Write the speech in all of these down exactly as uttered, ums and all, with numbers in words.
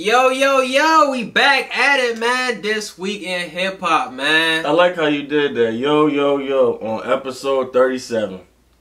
Yo, yo, yo, we back at it, man. This week in hip hop, man. I like how you did that. Yo, yo, yo, on episode thirty-seven.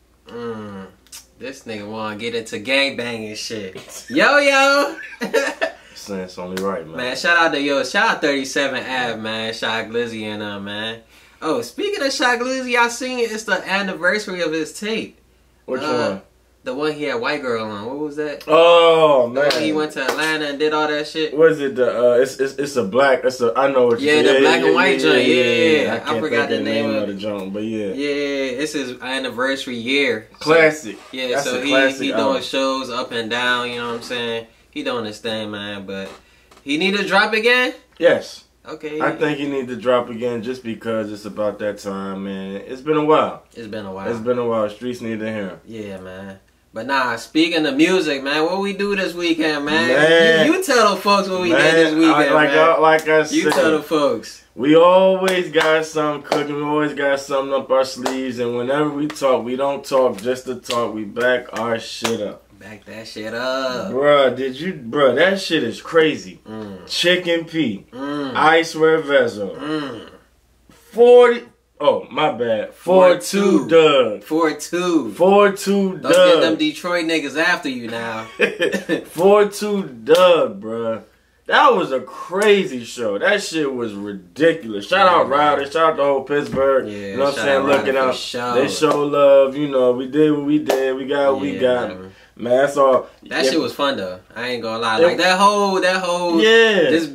Mm, this nigga wanna get into gangbanging shit. Yo, yo. Saying it's only right, man. Man, shout out to yo, shout out thirty-seven Ave, man. Shout out Glizzy and uh, man. Oh, speaking of Shot Glizzy, I seen it. It's the anniversary of his tape. Which uh, one? The one he had White Girl on. What was that? Oh man, he went to Atlanta and did all that shit. What is it? The uh, it's it's it's a black. It's a I know what you. Yeah, the yeah, black yeah, and white yeah, joint. Yeah, yeah, yeah. I, I, can't forgot think the of name of of the joint, but yeah. Yeah, it's his anniversary year. Classic. So, yeah, That's so a he classic he album. doing shows up and down. You know what I'm saying? He doing his thing, man. But he need to drop again. Yes. Okay. I think he need to drop again just because it's about that time, man. It's been a while. It's been a while. It's been a while. Streets need to hear him. Yeah, man. But nah, speaking of music, man, what we do this weekend, man? Man. You, you tell the folks what we Man, did this weekend, I, like, man. I, like I said, You tell the folks. we always got something cooking. We always got something up our sleeves. And whenever we talk, we don't talk just to talk. We back our shit up. Back that shit up. Bruh, did you... Bruh, that shit is crazy. Mm. Chicken P. Mm. Icewear Vezo. Mm. forty... Oh, my bad. four two Doug. four two. four two Don't get them Doug. Detroit niggas after you now. four two Doug, bruh. That was a crazy show. That shit was ridiculous. Shout Yeah, out man. Ryder. Shout out the whole Pittsburgh. Yeah, you know what I'm shout saying? out Ryder Looking for out. sure. They show love. You know, we did what we did. We got what we Yeah, got. man. Man, that's all. That Yeah. shit was fun though. I ain't gonna lie. It- Like that whole, that whole, Yeah. just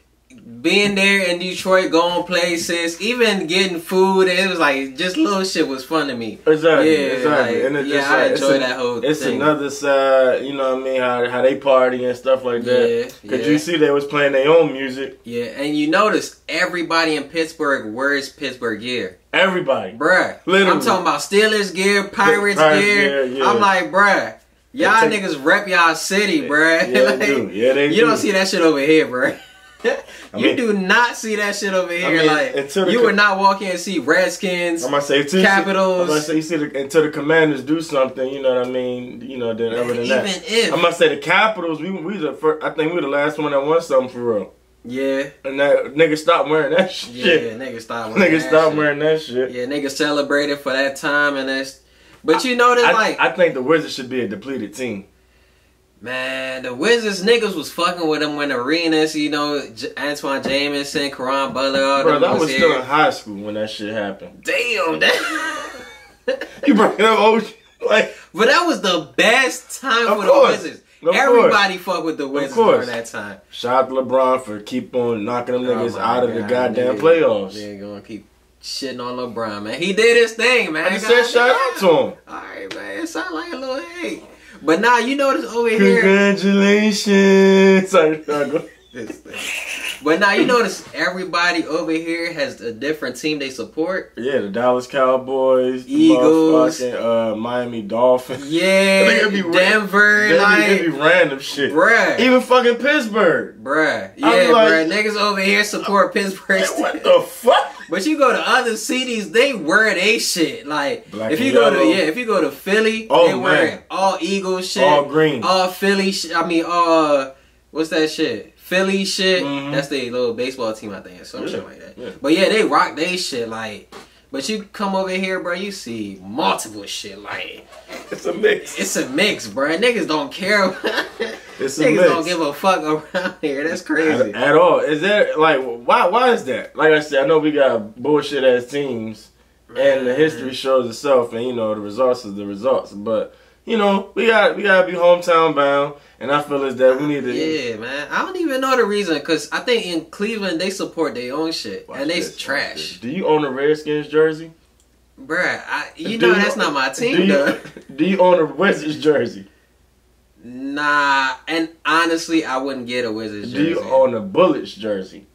being there in Detroit, going places, even getting food. It was like just little shit was fun to me. Exactly. Yeah, exactly. like, and it's yeah, just I like, enjoyed it's a- that whole It's thing. another side. You know what I mean? How how they party and stuff like that. Yeah, Cause yeah. you see they was playing their own music. Yeah, and you notice everybody in Pittsburgh wears Pittsburgh gear. Everybody. Bruh. Literally. I'm talking about Steelers gear, Pirates, Pirates gear. gear, yeah. I'm like, bruh. Y'all They take- niggas rep y'all city, bruh. Yeah, Like, they do. Yeah, they you do. don't see that shit over here, bruh. I you mean- do not see that shit over here. mean, like until the you co- would not walk in and see Redskins. I'm gonna say too. Capitals. I'm gonna say you see the, until the Commanders do something. You know what I mean? You know. Then other than Even that, if, I'm gonna say the Capitals. We we the first, I think we the last one that won something for real. yeah, And that nigga stopped wearing that shit. yeah, niggas stop wearing Nigga that stopped shit. wearing that shit. Yeah, niggas celebrated for that time and that's. But you know, that's I, like, I think the Wizards should be a depleted team. man, the Wizards niggas was fucking with them when arenas, you know, J- Antoine Jameson, Karan Butler, all Bro, them that was, was here. still in high school when that shit happened. Damn, that. You bring up old like. But that was the best time Of for course. the Wizards. Of Everybody fuck with the Wizards course. during that time. Shout out to LeBron for keep on knocking them niggas Oh my out of the God, goddamn nigga, playoffs. They gonna keep shitting on LeBron, man. He did his thing, man. I just said shout out to him. Alright, man. It sound like a little hate. But now you notice over here. Congratulations. Sorry, sorry, go. This thing. But now you notice everybody over here has a different team they support. Yeah, the Dallas Cowboys, the Eagles. motherfucking, uh, Miami Dolphins. Yeah, Nigga, it be Denver, It like, be, it be random shit. bruh, Even fucking Pittsburgh. bruh, yeah, I be like- bruh. Niggas over here support Pittsburgh. Man, what the fuck? But you go to other cities, they wear they shit. Like Black if and you go to yellow. yeah, if you go to Philly, Oh, they wear man. all Eagles shit, All green. all Philly. Sh- I mean, uh, what's that shit? Philly shit. Mhm. That's their little baseball team, I think, or some Yeah, shit like that. yeah. But yeah, they rock they shit. Like, but you come over here, bro, you see multiple shit. Like, It's a mix. it's a mix, bro. Niggas don't care. It's a Niggas mix. don't give a fuck around here. That's crazy. At, at all. Is that like why? Why is that? Like I said, I know we got bullshit ass teams, and the history shows itself, and you know the results is the results. But you know we got we gotta be hometown bound, and I feel as that we need to. Yeah, man. I don't even know the reason, because I think in Cleveland they support their own shit. Watch and they this, watch trash. this. Do you own a Redskins jersey? Bruh, I, you Do know that's not my do team, you, though. Do you own a Wizards jersey? Nah, and honestly, I wouldn't get a Wizards Do jersey. you own a Bullets jersey?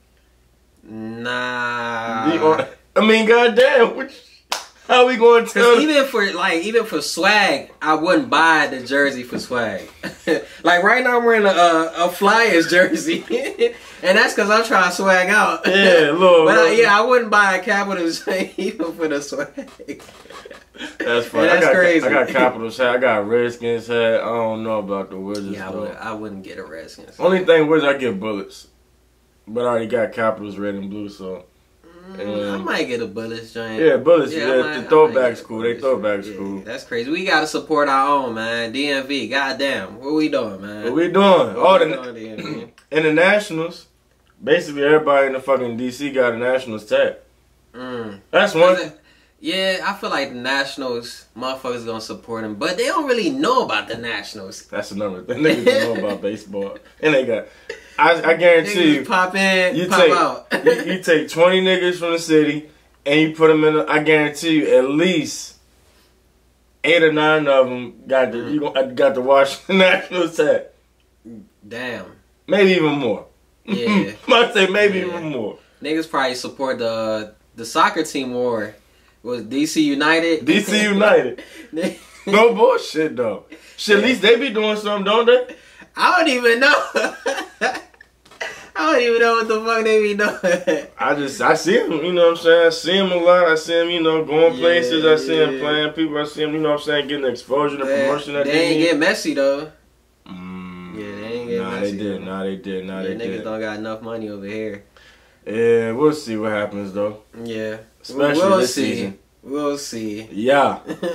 Nah. Do you own, I mean, goddamn, which, how we going to tell? Cause even for like even for swag, I wouldn't buy the jersey for swag. Like right now, I'm wearing a, a, a Flyers jersey, and that's because I'm trying to swag out. Yeah, little. But I, little- yeah, I wouldn't buy a Capitals jersey even for the swag. That's funny. Yeah, that's I got, crazy. I got Capitals hat. I got Redskins hat. I don't know about the Wizards. Yeah, I, though. would, I wouldn't get a Redskins. Only thing was I get Bullets, but I already got Capitals red and blue. So Mm, I might get a Bullets joint. yeah, Bullets. Yeah, Yeah, I the might- I might throwback's get a cool. They Bullets throwback's joint. cool. Yeah, that's crazy. We gotta support our own, man. D M V. Goddamn, what we doing, man? What we doing? What Oh, we the doing, D M V? in the Nationals. Basically, everybody in the fucking D C got a Nationals tag. Mm. That's one. Yeah, I feel like the Nationals, motherfuckers gonna support them, but they don't really know about the Nationals. That's another thing. Niggas don't know about baseball, and they got. I, I guarantee Niggas you, pop in, you pop take out. you, you take twenty niggas from the city, and you put them in. A, I guarantee you, at least eight or nine of them got the Mm. you gon- got the Washington Nationals tag. Damn. Maybe even more. Yeah. Might say maybe Yeah. even more. Niggas probably support the the soccer team more. Was D C United? D C United. No bullshit though. Shit, at least they be doing something, don't they? I don't even know. I don't even know what the fuck they be doing. I just I see him, you know what I'm saying? I see him a lot. I see him, you know, going Yeah, places. I see him yeah. playing people. I see him, you know what I'm saying, getting the exposure, the Man, promotion that they they, ain't need. get messy though. Mm, Yeah, they ain't get Nah, messy, they did. though. Nah, they did. Nah, yeah, they niggas did. don't got enough money over here. Yeah, we'll see what happens though. Yeah, Especially we'll this see. season. We'll see. Yeah.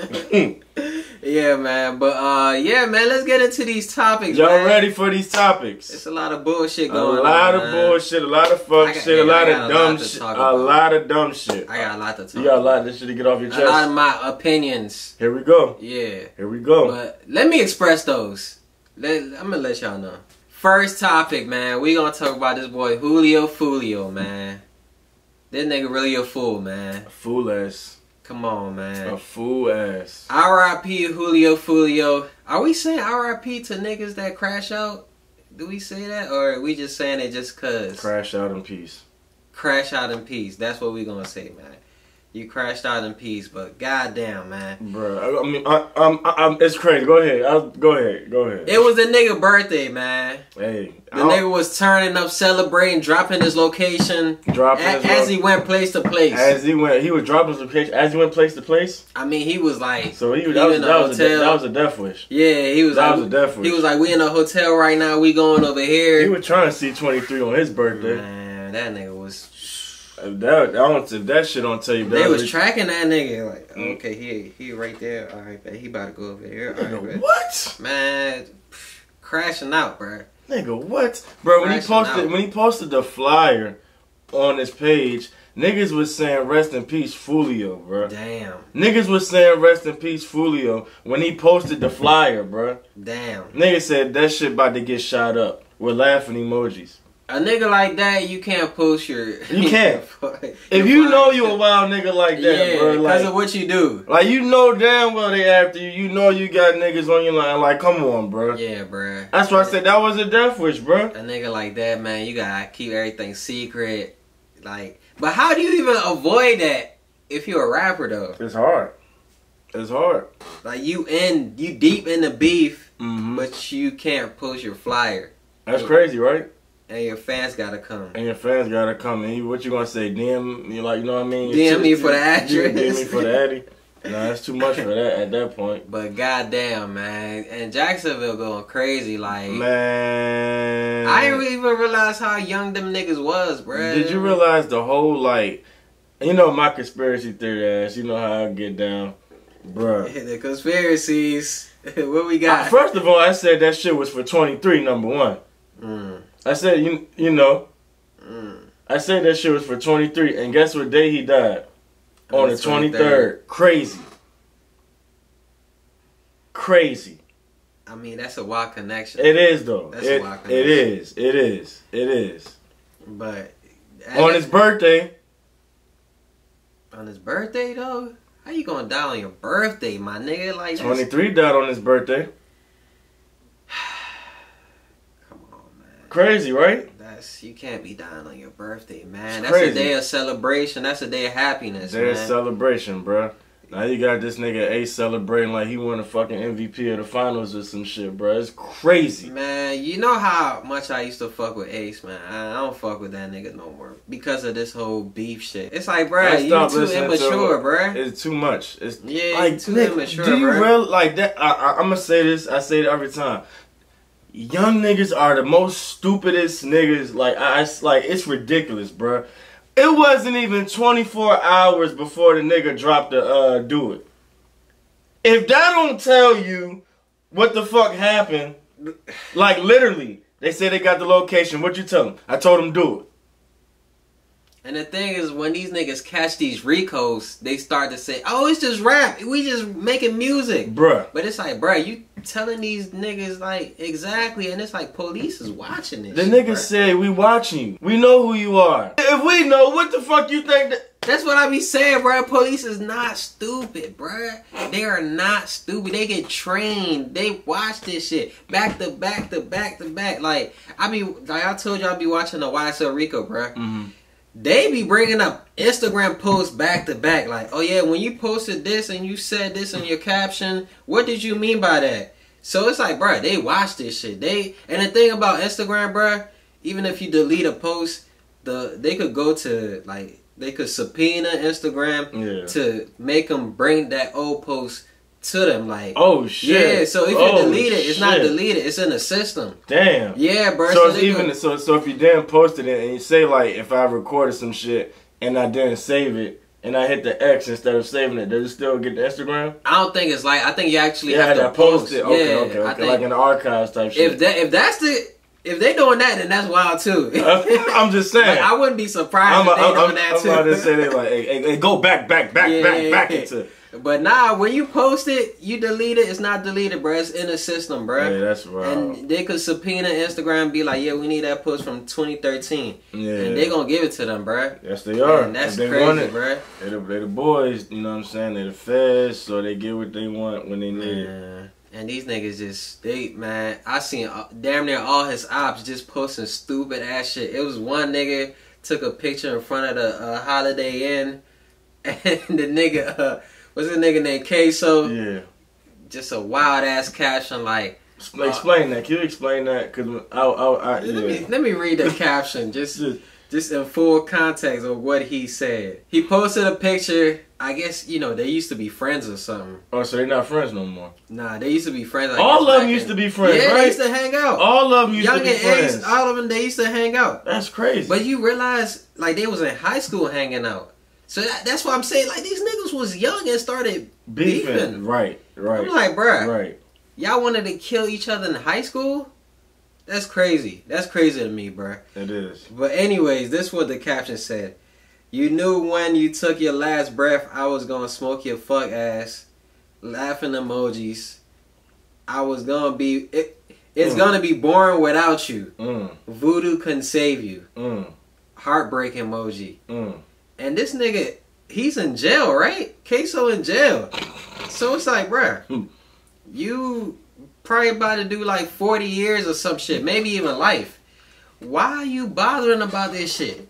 Yeah, man. But uh, yeah, man. Let's get into these topics. Y'all man. ready for these topics? It's a lot of bullshit A going on. lot of man. bullshit, a lot of fuck I got- shit, a yeah, lot I of got a dumb lot to shit, talk a about. lot of dumb shit. I got a lot to talk. You got a about. lot of shit to get off your A lot of chest. my opinions. Here we go. Yeah. Here we go. But let me express those. Let, I'm gonna let y'all know. First topic, man. We gonna talk about this boy Julio Fulio, man. This nigga really a fool, man. A fool ass. Come on, A man. fool ass. R I P Julio Fulio. Are we saying R I P to niggas that crash out? Do we say that, or are we just saying it just cause? Crash out in peace. Crash out in peace. That's what we gonna say, man. You crashed out in peace, but goddamn, man. Bro, I, I mean, I, I'm, I'm, it's crazy. Go ahead. I'll, go ahead. Go ahead. It was the nigga birthday, man. Hey, The nigga was turning up, celebrating, dropping his location dropping a- his as he went place to place. as he went, he was dropping his location as he went place to place. I mean, he was like, So he was, He that, was, in the that, was a, hotel. that was a death wish. yeah, he was That like, was a death wish. he was like, we in a hotel right now, we going over here. He was trying to see twenty-three on his birthday. Man, that nigga was. If that, I don't, if that shit don't tell you, They that was was tracking that nigga. Like, Mm. okay, he he right there. All right, bet he about to go over here. All right, Nigga, bet. what? Man, pff, crashing out, bro. Nigga, what? Bro, when he Crashing posted out. when he posted the flyer on his page, niggas was saying rest in peace, Fulio, bro. Damn, Niggas was saying rest in peace, Fulio, when he posted the flyer, bro. damn. Niggas said that shit about to get shot up with laughing emojis. A nigga like that, you can't post your. You can't. your If you know flyer. you a wild nigga like that, yeah, bro, because like, of what you do. like you know damn well they after you. You know you got niggas on your line. Like, come on, bro. Yeah, bruh. That's why I said that was a death wish, bro. A nigga like that, man, you gotta keep everything secret. Like, but how do you even avoid that if you're a rapper though? It's hard. It's hard. Like you in, you deep in the beef, Mm-hmm. but you can't post your flyer, That's crazy, right? and your fans gotta come. And your fans gotta come in. You- What you gonna say? D M you like you know what I mean? D M me for the D M address. me for the addy. Nah, that's too much for that at that point. But goddamn, man, and Jacksonville going crazy. Like, Man, I didn't even realize how young them niggas was, bruh. Did you realize the whole like, you know my conspiracy theory ass. You know how I get down, bruh. The conspiracies. What we got? First of all, I said that shit was for twenty-three. Number one, Mm, I said you you know mm. I said that shit was for twenty-three, and guess what day he died? On the twenty-third. Crazy. Crazy. I mean, that's a wild connection. It is though. That's a It, wild it connection. is. It is. It is. But On his birthday. on his birthday though, how you gonna die on your birthday, my nigga? Like that's- twenty-three died on his birthday. Come on, man. Crazy, right? That's you can't be dying on your birthday, man. It's That's crazy. a day of celebration. That's a day of happiness, There's man. celebration, bruh. Now you got this nigga Ace celebrating like he won a fucking M V P of the finals or some shit, bro. It's crazy. Man, you know how much I used to fuck with Ace, man. I don't fuck with that nigga no more because of this whole beef shit. It's like, bro, you too immature, bro. It's too much. It's yeah, like, too nigga, immature, do you bro. really like that? I, I, I'm gonna say this. I say it every time. Young niggas are the most stupidest niggas. Like I, I like it's ridiculous, bro. It wasn't even twenty-four hours before the nigga dropped the uh, do it. If that don't tell you what the fuck happened, like literally, they say they got the location. What you tell them? I told them do it. And the thing is, when these niggas catch these Ricos, they start to say, oh, it's just rap. We just making music. Bruh. But it's like, bruh, you telling these niggas, like, exactly. And it's like, police is watching this The shit, niggas bruh. say, we watching you. We know who you are. If we know, what the fuck you think that... That's what I be saying, bruh. Police is not stupid, bruh. They are not stupid. They get trained. They watch this shit. Back to back to back to back. Like, I be, like I told you, I be watching the Y S L Rico, bruh. Mm-hmm. They be bringing up Instagram posts back to back. Like, oh yeah, when you posted this and you said this in your caption, what did you mean by that? So it's like, bruh, they watch this shit. They And the thing about Instagram, bruh, even if you delete a post, the they could go to, like, they could subpoena Instagram Yeah. to make them bring that old post to them. Like, oh shit. yeah, so if you oh, delete it, it's shit. not deleted. It's in the system. Damn. Yeah, bro. So, So, it's they even go- so so if you didn't post it and you say like if I recorded some shit and I didn't save it and I hit the X instead of saving it, does it still get the Instagram? I don't think it's like, I think you actually Yeah, have to I post post it. Okay, yeah, okay, I okay. think Like in the archives type shit. if that if that's the if they doing that, then that's wild too. I'm just saying. Like, I wouldn't be surprised I'm, if they I'm, doing I'm, that I'm too. about to say they like, hey, hey, hey, go back, back, back, Yeah, back, yeah, back yeah. into. But nah, when you post it, you delete it. It's not deleted, bro. It's in the system, bro. Yeah, that's right. And they could subpoena Instagram and be like, yeah, we need that post from twenty thirteen. Yeah. And they gonna give it to them, bro. Yes, they are. And that's If they want crazy, it, bro. They the, they the boys, you know what I'm saying? They the feds, so they get what they want when they need it. Man. And these niggas just, they, man, I seen uh, damn near all his ops just posting stupid ass shit. It was one nigga took a picture in front of the uh, Holiday Inn, and the nigga, uh, what's the nigga named Queso? Yeah. Just a wild ass caption like, Explain, explain that. Can you explain that? Cause I, I, I yeah. let me let me read the caption just just in full context of what he said. He posted a picture. I guess, you know, they used to be friends or something. Oh, so they not friends no more. Nah, they used to be friends. I All guess, of them back used in- to be friends, Yeah, right? they used to hang out. All of them used Young to be and friends. Ace, all of them, they used to hang out. That's crazy. But you realize, like, they was in high school hanging out. So that, that's why I'm saying, like, these niggas was young and started beefing. beefing. Right, right. I'm like, bruh, right. y'all wanted to kill each other in high school? That's crazy. That's crazy to me, bruh. It is. But anyways, this is what the caption said. You knew when you took your last breath, I was gonna smoke your fuck ass. Laughing emojis. I was gonna be... It, it's Mm. gonna be boring without you. Mm, Voodoo couldn't save you. mm, Heartbreak emoji. mm. And this nigga, he's in jail, right? Queso in jail. So it's like, bruh, Hmm. you probably about to do like forty years or some shit, maybe even life. Why are you bothering about this shit?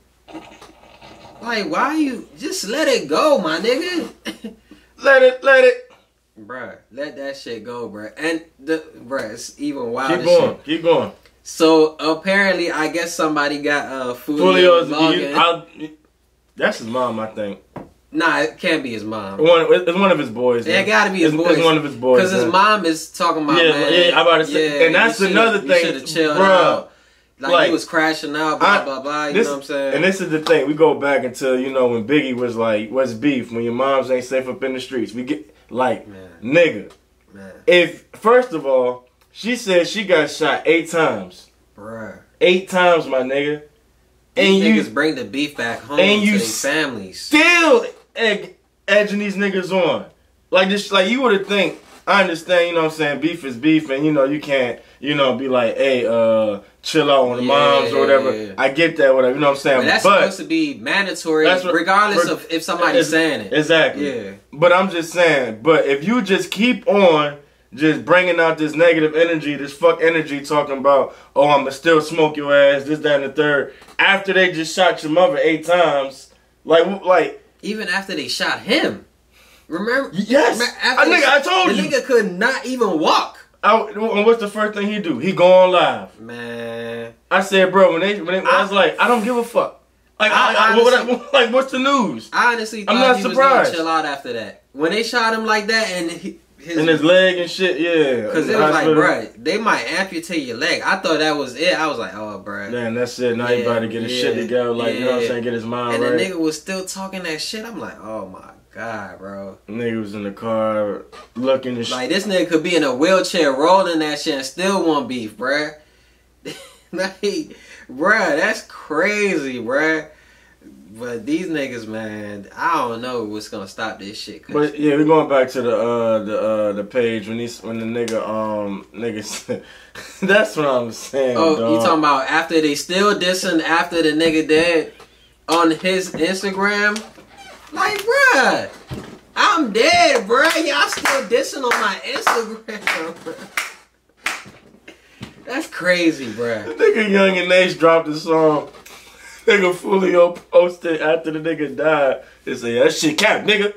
Like, why you just let it go, my nigga? Let it, let it. Bruh, let that shit go, bruh. And the bruh, it's even wilder Keep going, shit. keep going. So apparently, I guess somebody got uh Fulio's, Fulio's login. I, that's his mom, I think. Nah, it can't be his mom. One, it's one of his boys. It man. gotta be his it's, boys. It's one of his boys. Because his man. mom is talking about, Yeah, man. yeah, I'm about to say- yeah, and that's you shoulda- another you thing, shoulda chilled bruh. out. Like, Like, he was crashing out, blah, I- blah, blah. You this- know what I'm saying? And this is the thing. We go back until, you know, when Biggie was like, what's beef? When your moms ain't safe up in the streets. We get, like, Man. nigga. Man, If, first of all, she said she got shot eight times. bruh. Eight times, my nigga. And These you niggas bring the beef back home and to you their s- families. still egg, edging these niggas on. Like this, like you would have think, I understand, you know what I'm saying, beef is beef, and you know, you can't, you know, be like, hey, uh, chill out on the Yeah, moms or whatever. yeah. I get that, whatever, you know what I'm saying? But that's but supposed to be mandatory, That's what- regardless reg- of if somebody's Ex- saying it. Exactly. Yeah. But I'm just saying, but if you just keep on just bringing out this negative energy, this fuck energy talking about, oh, I'ma still smoke your ass, this, that, and the third, after they just shot your mother eight times, like, like, Even after they shot him. Remember? Yes. Remember I, nigga, I told the you. The nigga could not even walk. I, and what's the first thing he do? He go on live. Man. I said, bro, when they, when they, I, I was like, I don't give a fuck. Like, I, I, I, honestly, what, like, what's the news? I honestly thought I'm not he surprised. was gonna chill out after that. When they shot him like that and he, his, and his leg and shit, yeah. Because it was like, bruh, they might amputate your leg. I thought that was it. I was like, oh, bruh. Man, that's it. Now yeah, he about to get his yeah, shit together. Like, yeah. You know what I'm saying? Get his mind and right. And the nigga was still talking that shit. I'm like, oh, my God, bro. Nigga was in the car looking at like, this nigga could be in a wheelchair rolling that shit and still want beef, bruh. like, bruh, that's crazy, bruh. But these niggas, man, I don't know what's gonna stop this shit. But yeah, we're going back to the uh the uh the page when he's when the nigga um niggas. That's what I'm saying. Oh, dog. You talking about after they still dissing after the nigga dead on his Instagram? Like, bruh, I'm dead, bruh. Y'all still dissing on my Instagram, bruh. That's crazy, bruh. Nigga Young and Ace dropped the song. Nigga Fulio posted after the nigga died. They say, that shit cap, nigga.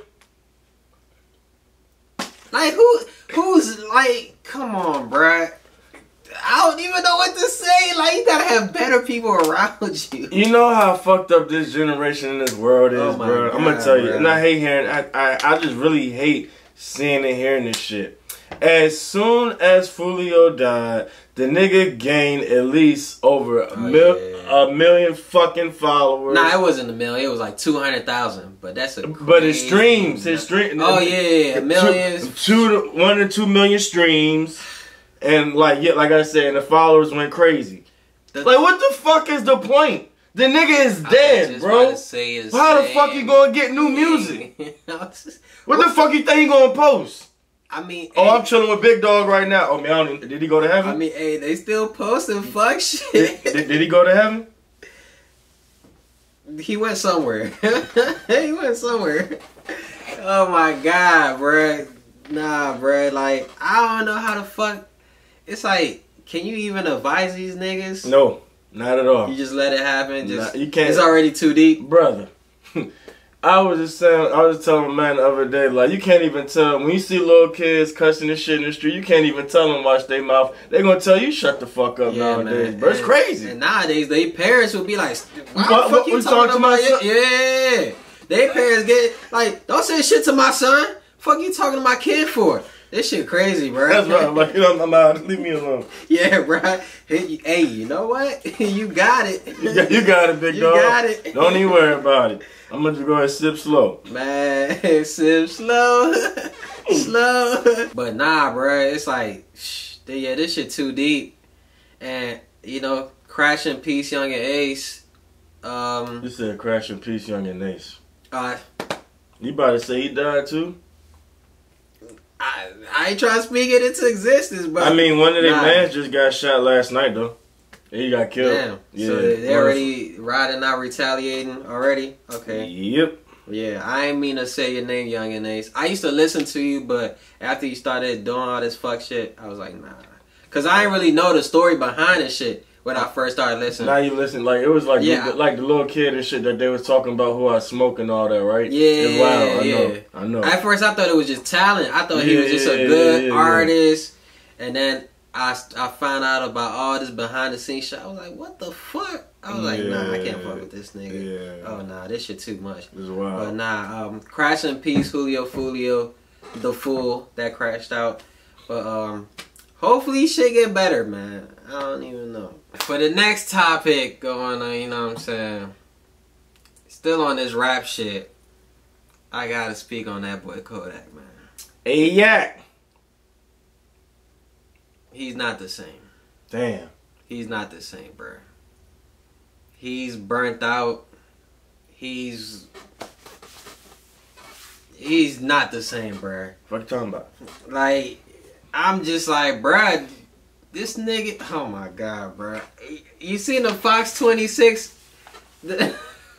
Like, who, who's, like, come on, bruh. I don't even know what to say. Like, you gotta have better people around you. You know how fucked up this generation in this world is, oh bro. God, I'm gonna tell you. bro. And I hate hearing, I, I, I just really hate seeing and hearing this shit. As soon as Fulio died, the nigga gained at least over a, oh, mil- yeah. a million fucking followers. Nah, it wasn't a million. It was like two hundred thousand. But that's a crazy... But his streams, his stream. Oh, yeah, yeah, yeah. Millions. Two, two, one to two million streams. And, like, yeah, like I said, and the followers went crazy. The, like, what the fuck is the point? The nigga is dead, bro. The How the fuck you gonna get new music? What the fuck you think he gonna post? I mean, oh, hey, I'm chilling with Big Dog right now. Oh, man, I don't, did he go to heaven? I mean, hey, they still posting fuck shit. Did, did, did he go to heaven? He went somewhere. he went somewhere. Oh my God, bruh. Nah, bruh. Like, I don't know how the fuck. It's like, can you even advise these niggas? No, not at all. You just let it happen. Just nah, you can't. It's already too deep, brother. I was just saying, I was just telling a man the other day, like, you can't even tell, when you see little kids cussing this shit in the street, you can't even tell them watch their mouth. They gonna tell you shut the fuck up yeah, nowadays, man. Bro. It's and, crazy. And nowadays, they parents will be like, why what, the fuck you talking, talking about my son? Yeah. They parents get, like, don't say shit to my son. Fuck you talking to my kid for? This shit crazy, bro. That's right. I'm like, you know, I'm out. Leave me alone. Yeah, bro. Hey, you know what? you got it. You got, you got it, big you dog. You got it. Don't even worry about it. I'm gonna just go ahead and sip slow. Man, sip slow. slow. But nah, bro. It's like, shh, yeah, this shit too deep. And, you know, Crash in Peace, Young and Ace. Um, you said Crash in Peace, Young and Ace. Uh, you about to say he died too? I, I ain't trying to speak it into existence, but I mean, one of their nah. mans just got shot last night, though. He got killed. Damn. Yeah. So they already riding out, retaliating already? Okay. Yep. Yeah, I ain't mean to say your name, Young and Ace. I used to listen to you, but after you started doing all this fuck shit, I was like, nah. Because I ain't really know the story behind this shit when I first started listening. Now you listen, like, it was like yeah. the, like the little kid and shit that they was talking about who I smoke and all that, right? Yeah, it's wild. I yeah. know. I know. At first, I thought it was just talent. I thought yeah, he was just a good yeah, yeah, artist. Yeah. And then I, I found out about all this behind the scenes shit. I was like, what the fuck? I was like, nah, I can't fuck with this nigga. Yeah. Oh, nah, this shit too much. It's wild. But nah, um, Crash in Peace, Julio Fulio, the fool that crashed out. But um, hopefully shit get better, man. I don't even know. For the next topic going on, you know what I'm saying? Still on this rap shit. I gotta speak on that boy Kodak, man. Hey, yak. He's not the same. Damn. He's not the same, bro. He's burnt out. He's... He's not the same, bro. What you talking about? Like, I'm just like, bruh, this nigga... Oh, my God, bruh. You seen the Fox twenty-six? The,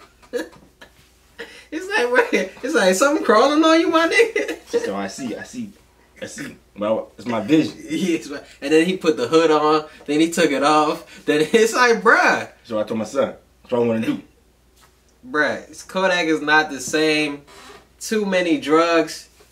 it's like, bruh, it's like something crawling on you, my nigga. So I see, I see, I see. Well, it's my vision. Yes, and then he put the hood on. Then he took it off. Then it's like, bruh. So I told my son, that's what I want to do. Bruh, Kodak is not the same. Too many drugs.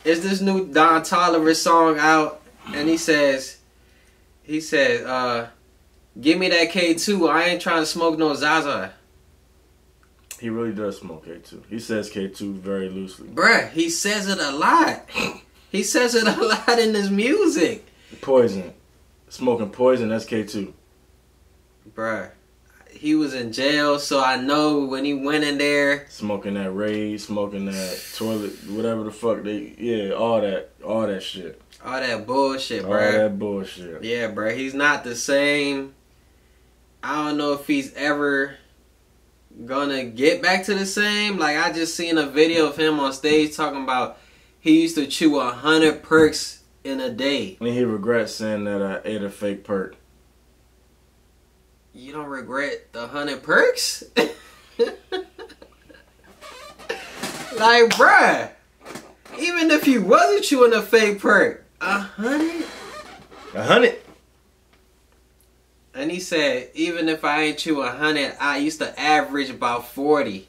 it's this new Don Toliver song out, and he says, he says, uh, give me that K two. I ain't trying to smoke no Zaza. He really does smoke K two. He says K two very loosely. Bruh, he says it a lot. He says it a lot in his music. Poison. Smoking poison, that's K two. Bruh, he was in jail, so I know when he went in there. Smoking that raid, smoking that toilet, whatever the fuck they, yeah, all that, all that shit. All that bullshit, All bruh. that bullshit. Yeah, bruh, he's not the same. I don't know if he's ever gonna get back to the same. Like, I just seen a video of him on stage talking about he used to chew a hundred perks in a day. And he regrets saying that I ate a fake perk. You don't regret the hundred perks? Like, bruh, even if you wasn't chewing a fake perk, a hundred? A hundred? And he said, even if I ain't chew a hundred, I used to average about forty.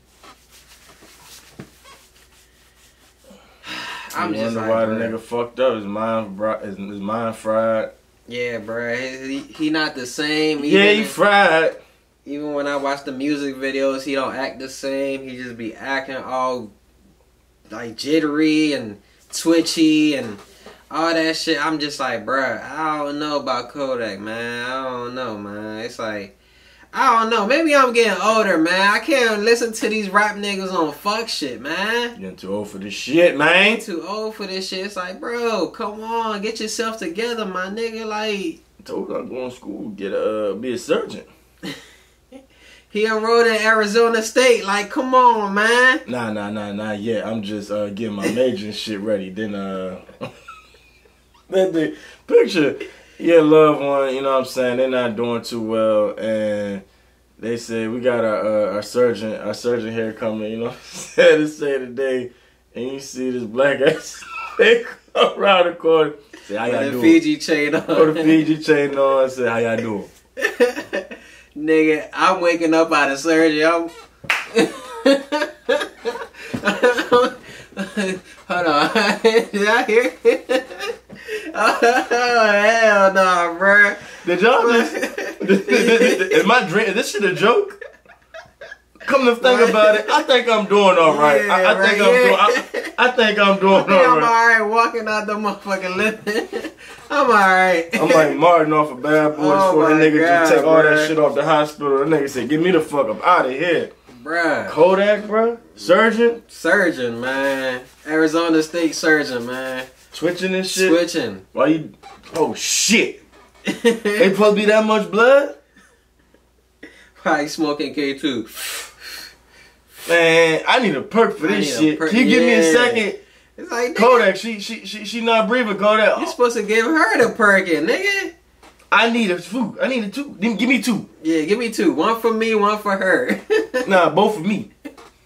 I'm you just wonder like, why bruh. the nigga fucked up. His mind, bro- his, his mind fried. Yeah, bruh. He, he not the same. Even Yeah, he fried. Even when I watch the music videos, he don't act the same. He just be acting all like jittery and twitchy and all that shit. I'm just like, bruh, I don't know about Kodak, man. I don't know, man. It's like, I don't know. Maybe I'm getting older, man. I can't listen to these rap niggas on fuck shit, man. Getting too old for this shit, man. I'm too old for this shit. It's like, bro, come on, get yourself together, my nigga. Like, I told you I'm going to school, get a, uh, be a surgeon. he enrolled in Arizona State. Like, come on, man. Nah, nah, nah, not yet. I'm just uh, getting my major and shit ready. Then, uh, then the picture, your loved one, you know what I'm saying? They're not doing too well, and they say we got our, uh, our surgeon, our surgeon here coming. You know, sad to say today, and you see this black ass they come around the corner. Say how y'all With the doing? Fiji chain on. Put the Fiji chain on. Say how y'all doing? Nigga, I'm waking up out of surgery. I'm. Hold on. Did I hear it? Oh, hell no, bruh. Did y'all just... Is my dream... Is this shit a joke? Come to think about it, I think I'm doing all right. Yeah, I, I right, think I'm yeah. doing... I, I think I'm doing I all think I'm right. alright walking out the motherfucking living. I'm alright. I'm like Martin off of Bad Boys Oh before the my nigga just God, take all bruh. that shit off the hospital. The nigga said, get me the fuck up out of here. Bruh. Kodak, bruh? Surgeon? Surgeon, man. Arizona State surgeon, man. Twitching and shit? Switching. Why you... Oh, shit. They supposed to be that much blood? Probably smoking K two. Man, I need a perk for I this need a shit. perk, Can you give me a yeah. second? It's like, nigga, Kodak, she she she she not breathing. Kodak, you supposed to give her the perkin, nigga. I need a food. I need a two. Give give me two. Yeah, give me two. One for me, one for her. Nah, both of me.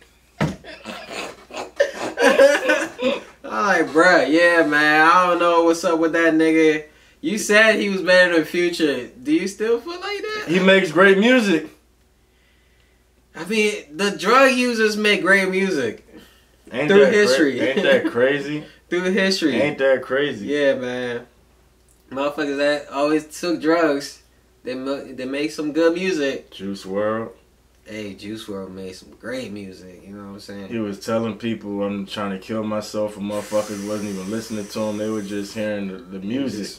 I'm like, bruh, yeah, man. I don't know what's up with that nigga. You said he was better than Future. Do you still feel like that? He makes great music. I mean, the drug users make great music. Ain't Through that cra- history. ain't that crazy? Through history. Ain't that crazy? Yeah, man. Motherfuckers that always took drugs, they mo- they make some good music. Juice world. Hey, Juice world made some great music. You know what I'm saying? He was telling people I'm trying to kill myself, and motherfuckers wasn't even listening to him. They were just hearing the, the music.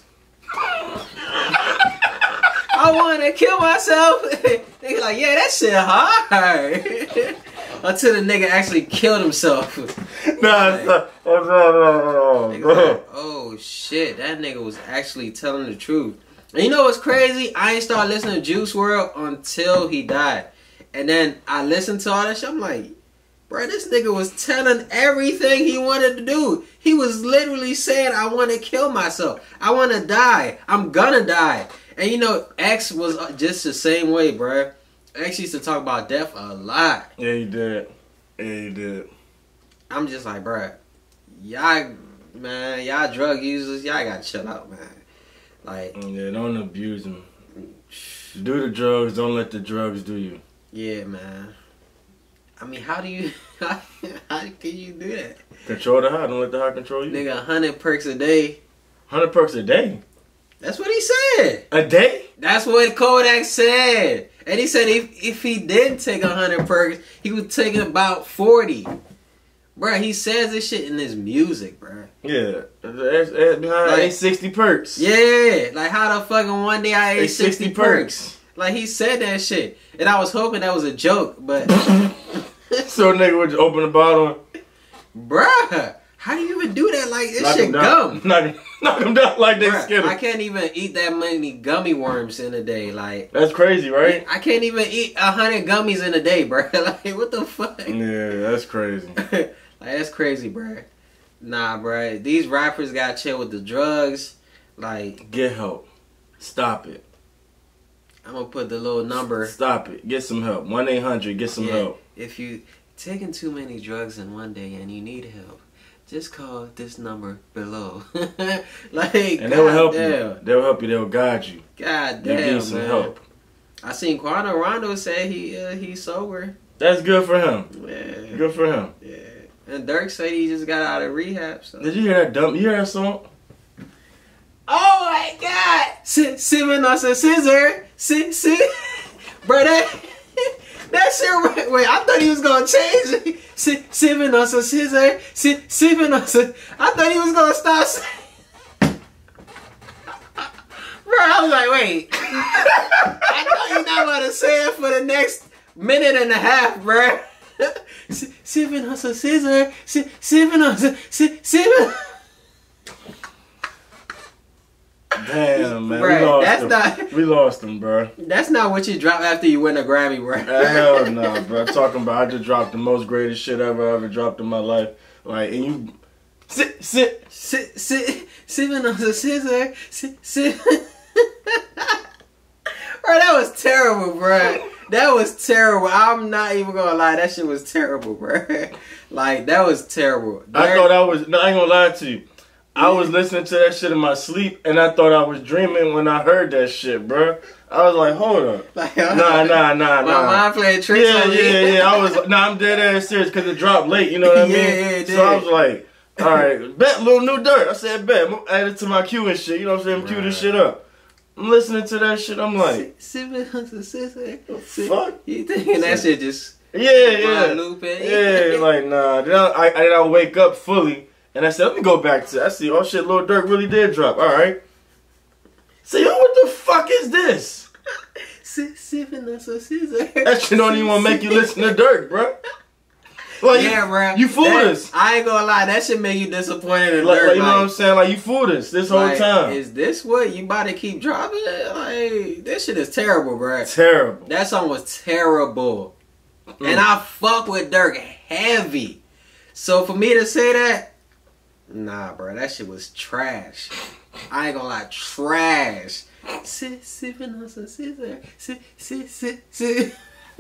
I want to kill myself. They like, yeah, that shit hard. Until the nigga actually killed himself. Nah, Like, it's not. Oh, no, no, no, nigga no. like, oh shit, that nigga was actually telling the truth. And you know what's crazy? I ain't started listening to Juice world until he died. And then I listened to all that shit. I'm like, bro, this nigga was telling everything he wanted to do. He was literally saying, I want to kill myself. I want to die. I'm gonna die. And you know, X was just the same way, bro. X used to talk about death a lot. Yeah, he did. Yeah, he did. I'm just like, bro, y'all, man, y'all drug users, y'all gotta chill out, man. Like, Yeah, don't abuse him. Do the drugs. Don't let the drugs do you. yeah, man. I mean, how do you, how, how can you do that? Control the high. Don't let the high control you. Nigga, one hundred perks a day. one hundred perks a day? That's what he said. A day? That's what Kodak said. And he said if, if he didn't take one hundred perks, he would take about forty. Bruh, he says this shit in his music, bruh. Yeah. That's, that's behind Like, ate sixty perks. Yeah. Like, how the fucking one day I ate Ate sixty, sixty perks. perks. Like, he said that shit. And I was hoping that was a joke, but... So a nigga would just open the bottle. Bruh, how do you even do that? Like, this Knock shit him down. gum. Knock, knock him down like they Bruh, Skittles. I can't even eat that many gummy worms in a day. Like, That's crazy, right? I can't even eat a hundred gummies in a day, bruh. Like, what the fuck? Yeah, that's crazy. Like, that's crazy, bruh. Nah, bruh. These rappers got chill with the drugs. Like, Get help. Stop it. I'm gonna put the little number. Stop it. Get some help. one eight hundred get some Yeah, help. if you taking too many drugs in one day and you need help, just call this number below. Like, And they'll help damn. you. They'll help you. They'll guide you. God They'll damn, give you some man. help. I seen Quando Rondo say he uh, he's sober. That's good for him. Yeah, Good for him. yeah. And Dirk said he just got out of rehab. So. Did you hear that dumb? You hear that song? Oh my God! Sit, sipping on some scissor. Sit, sit. Bro, that, that shit, wait, I thought he was gonna change it. Sit, sipping on some scissor. Sit, sipping on some, I thought he was gonna stop saying. Bro, I was like, wait. I thought you're not about to say it for the next minute and a half, bro. Si- Sipping on some scissor. Si- Sipping on some, si- sipping. Damn, man. Bruh, we lost that's him. not- We lost him, bro. That's not what you drop after you win a Grammy, bro. Hell no, nah, bro. Talking about I just dropped the most greatest shit ever ever dropped in my life. Like, and you sit, sit. Sit, sit, sipping on the scissor. Sit, sit. Bro, that was terrible, bro. That was terrible. I'm not even gonna lie. That shit was terrible, bro. Like, that was terrible. I Dirk- thought I was. No, I ain't gonna lie to you. I was listening to that shit in my sleep, and I thought I was dreaming when I heard that shit, bro. I was like, hold up. Like, Nah, nah, nah, my nah. mind playing tricks Yeah, on me. yeah, yeah. I was. Nah, I'm dead ass serious because it dropped late. You know what I mean? Yeah, yeah, it So I did. was like, all right, bet little new dirt. I said bet. I'm added to my queue and shit. You know what I'm saying? I'm queue this Right. shit up. I'm listening to that shit. I'm like, Sipping on the scissor. Sit- fuck? You thinking that shit just yeah, yeah, mind looping? yeah. Like nah. Then I, I, then I wake up fully. And I said, let me go back to I see, oh shit, Lil Durk really did drop. Alright. Say, yo, what the fuck is this? Si- sipping on some scissor. That shit don't even want to make you listen to Durk, bro. Like, Yeah, you, bro. you fooled That- us. I ain't gonna lie, that should make you disappointed in Like, Dirk. like, you know like, what I'm saying? Like, you fooled us this whole like, time. Is this what you about to keep dropping? Like, this shit is terrible, bro. Terrible. That song was terrible. Mm. And I fuck with Dirk heavy. So for me to say that, nah, bro, that shit was trash. I ain't gonna lie, trash. Sit, sipping on some scissor. Sit, sit, sit, sit.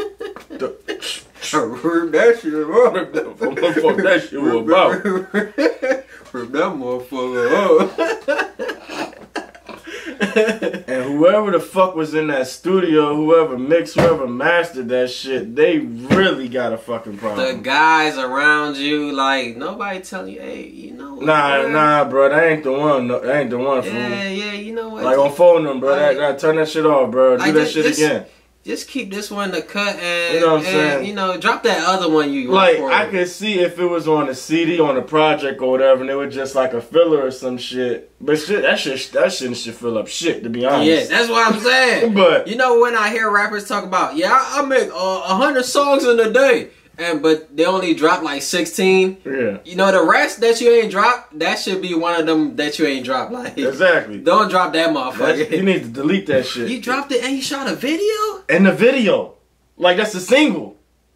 Rip that shit up. Rip that- what the fuck that shit was about? Rip that motherfucker up. And whoever the fuck was in that studio, whoever mixed, whoever mastered that shit, they really got a fucking The problem. guys around you, like, nobody telling you, hey, you know what? Nah, bro? nah, bro, that ain't the one. No, that ain't the one, fool. Yeah, yeah, you know what? Like on phone them, bro. Like- that, that, turn that shit off, bro. Do Like, that just- shit just- again. Just keep this one to cut and, You know what I'm and, saying? you know, drop that other one you Like recorded. I could see if it was on a C D, on a project or whatever, and it was just like a filler or some shit. But shit, that shit, that shit should fill up shit. To be honest. Yeah, that's what I'm saying. But You know when I hear rappers talk about, yeah, I, I make a uh, hundred songs in a day, and but they only drop like sixteen. yeah, You know the rest that you ain't dropped, that should be one of them that you ain't dropped. Like exactly. don't drop that That's, motherfucker. you need to delete that shit. You dropped it and you shot a video. And the video, like that's a single.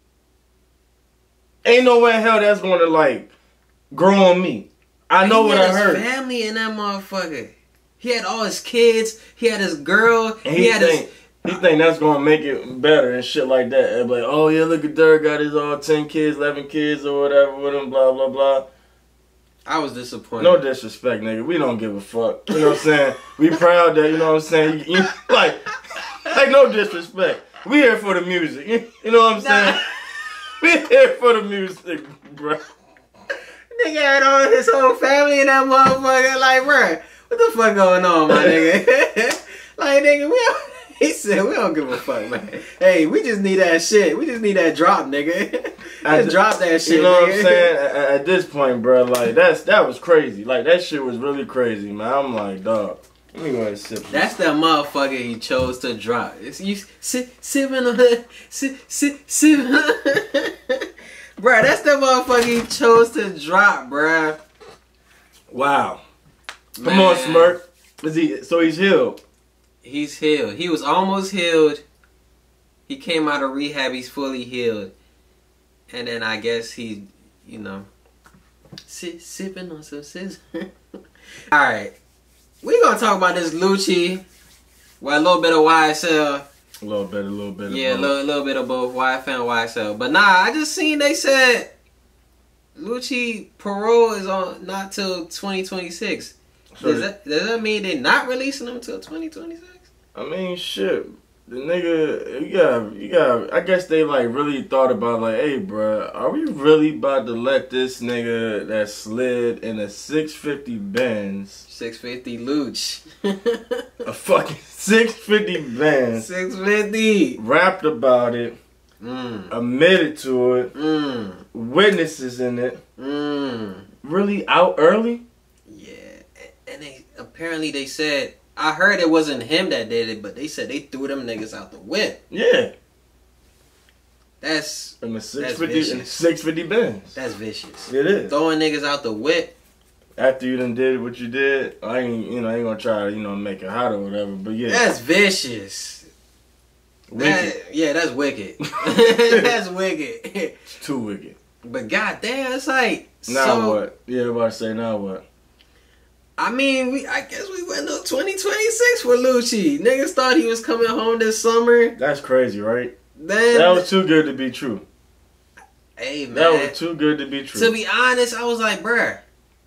Ain't no way in hell that's going to like grow on me. I know He what had I his heard. family in that motherfucker. He had all his kids. He had his girl. And he, he had think, his. he think that's gonna make it better and shit like that. And like, oh yeah, look at Dirk got his all ten kids, eleven kids or whatever with him, blah blah blah. I was disappointed. No disrespect, nigga. We don't give a fuck. You know what I'm saying? We proud that, you know what I'm saying? You, you, like, like no disrespect. We here for the music. You, you know what I'm saying? We here for the music, bro. Nigga had all his whole family in that motherfucker. Like, bro, what the fuck going on, my nigga? Like, nigga, we don't, he said, we don't give a fuck, man. Hey, we just need that shit. We just need that drop, nigga. Just drop that shit, You know nigga. what I'm saying? At, at this point, bro, like, that's that was crazy. Like, that shit was really crazy, man. I'm like, dog. Let me go ahead and sip this. That's the motherfucker he chose to drop. It's you sit sipping on the sit sit sipping. Bruh, that's the motherfucker he chose to drop, bruh. Wow. Come Man. on, Smirk. Is he? So he's healed. He's healed. He was almost healed. He came out of rehab. He's fully healed. And then I guess he, you know, sit, sipping on some scissors. Alright. We're going to talk about this Lucci. Well, a little bit of Y S L. A little bit, a little bit. Yeah, a of little, little bit of both Y F L and Y S L. But nah, I just seen they said Lucci parole is on not till twenty twenty-six. So Does that, does that mean they're not releasing them till twenty twenty-six? I mean, shit. The nigga, you got, you got. I guess they like really thought about like, hey, bruh, are we really about to let this nigga that slid in a six fifty Benz, six fifty Luch. a fucking six fifty Benz, six fifty. rapped about it, Mm. admitted to it, Mm. witnesses in it, Mm. really out early? Yeah. And they apparently they said, I heard it wasn't him that did it, but they said they threw them niggas out the whip. Yeah. That's In the six That's fifty, in the vicious. six fifty Benz. that's vicious. It is. Throwing niggas out the whip. After you done did what you did, I ain't, you know, I ain't gonna try to, you know, make it hot or whatever, but yeah. That's vicious. Wicked. That- yeah, that's wicked. That's wicked. It's too wicked. But goddamn, it's like Now so, what? Yeah, I'm about to say now what? I mean, we I guess we went to twenty twenty-six for Lucci. Niggas thought he was coming home this summer. That's crazy, right? Then That was too good to be true. hey man, That was too good to be true. to be honest, I was like, bruh,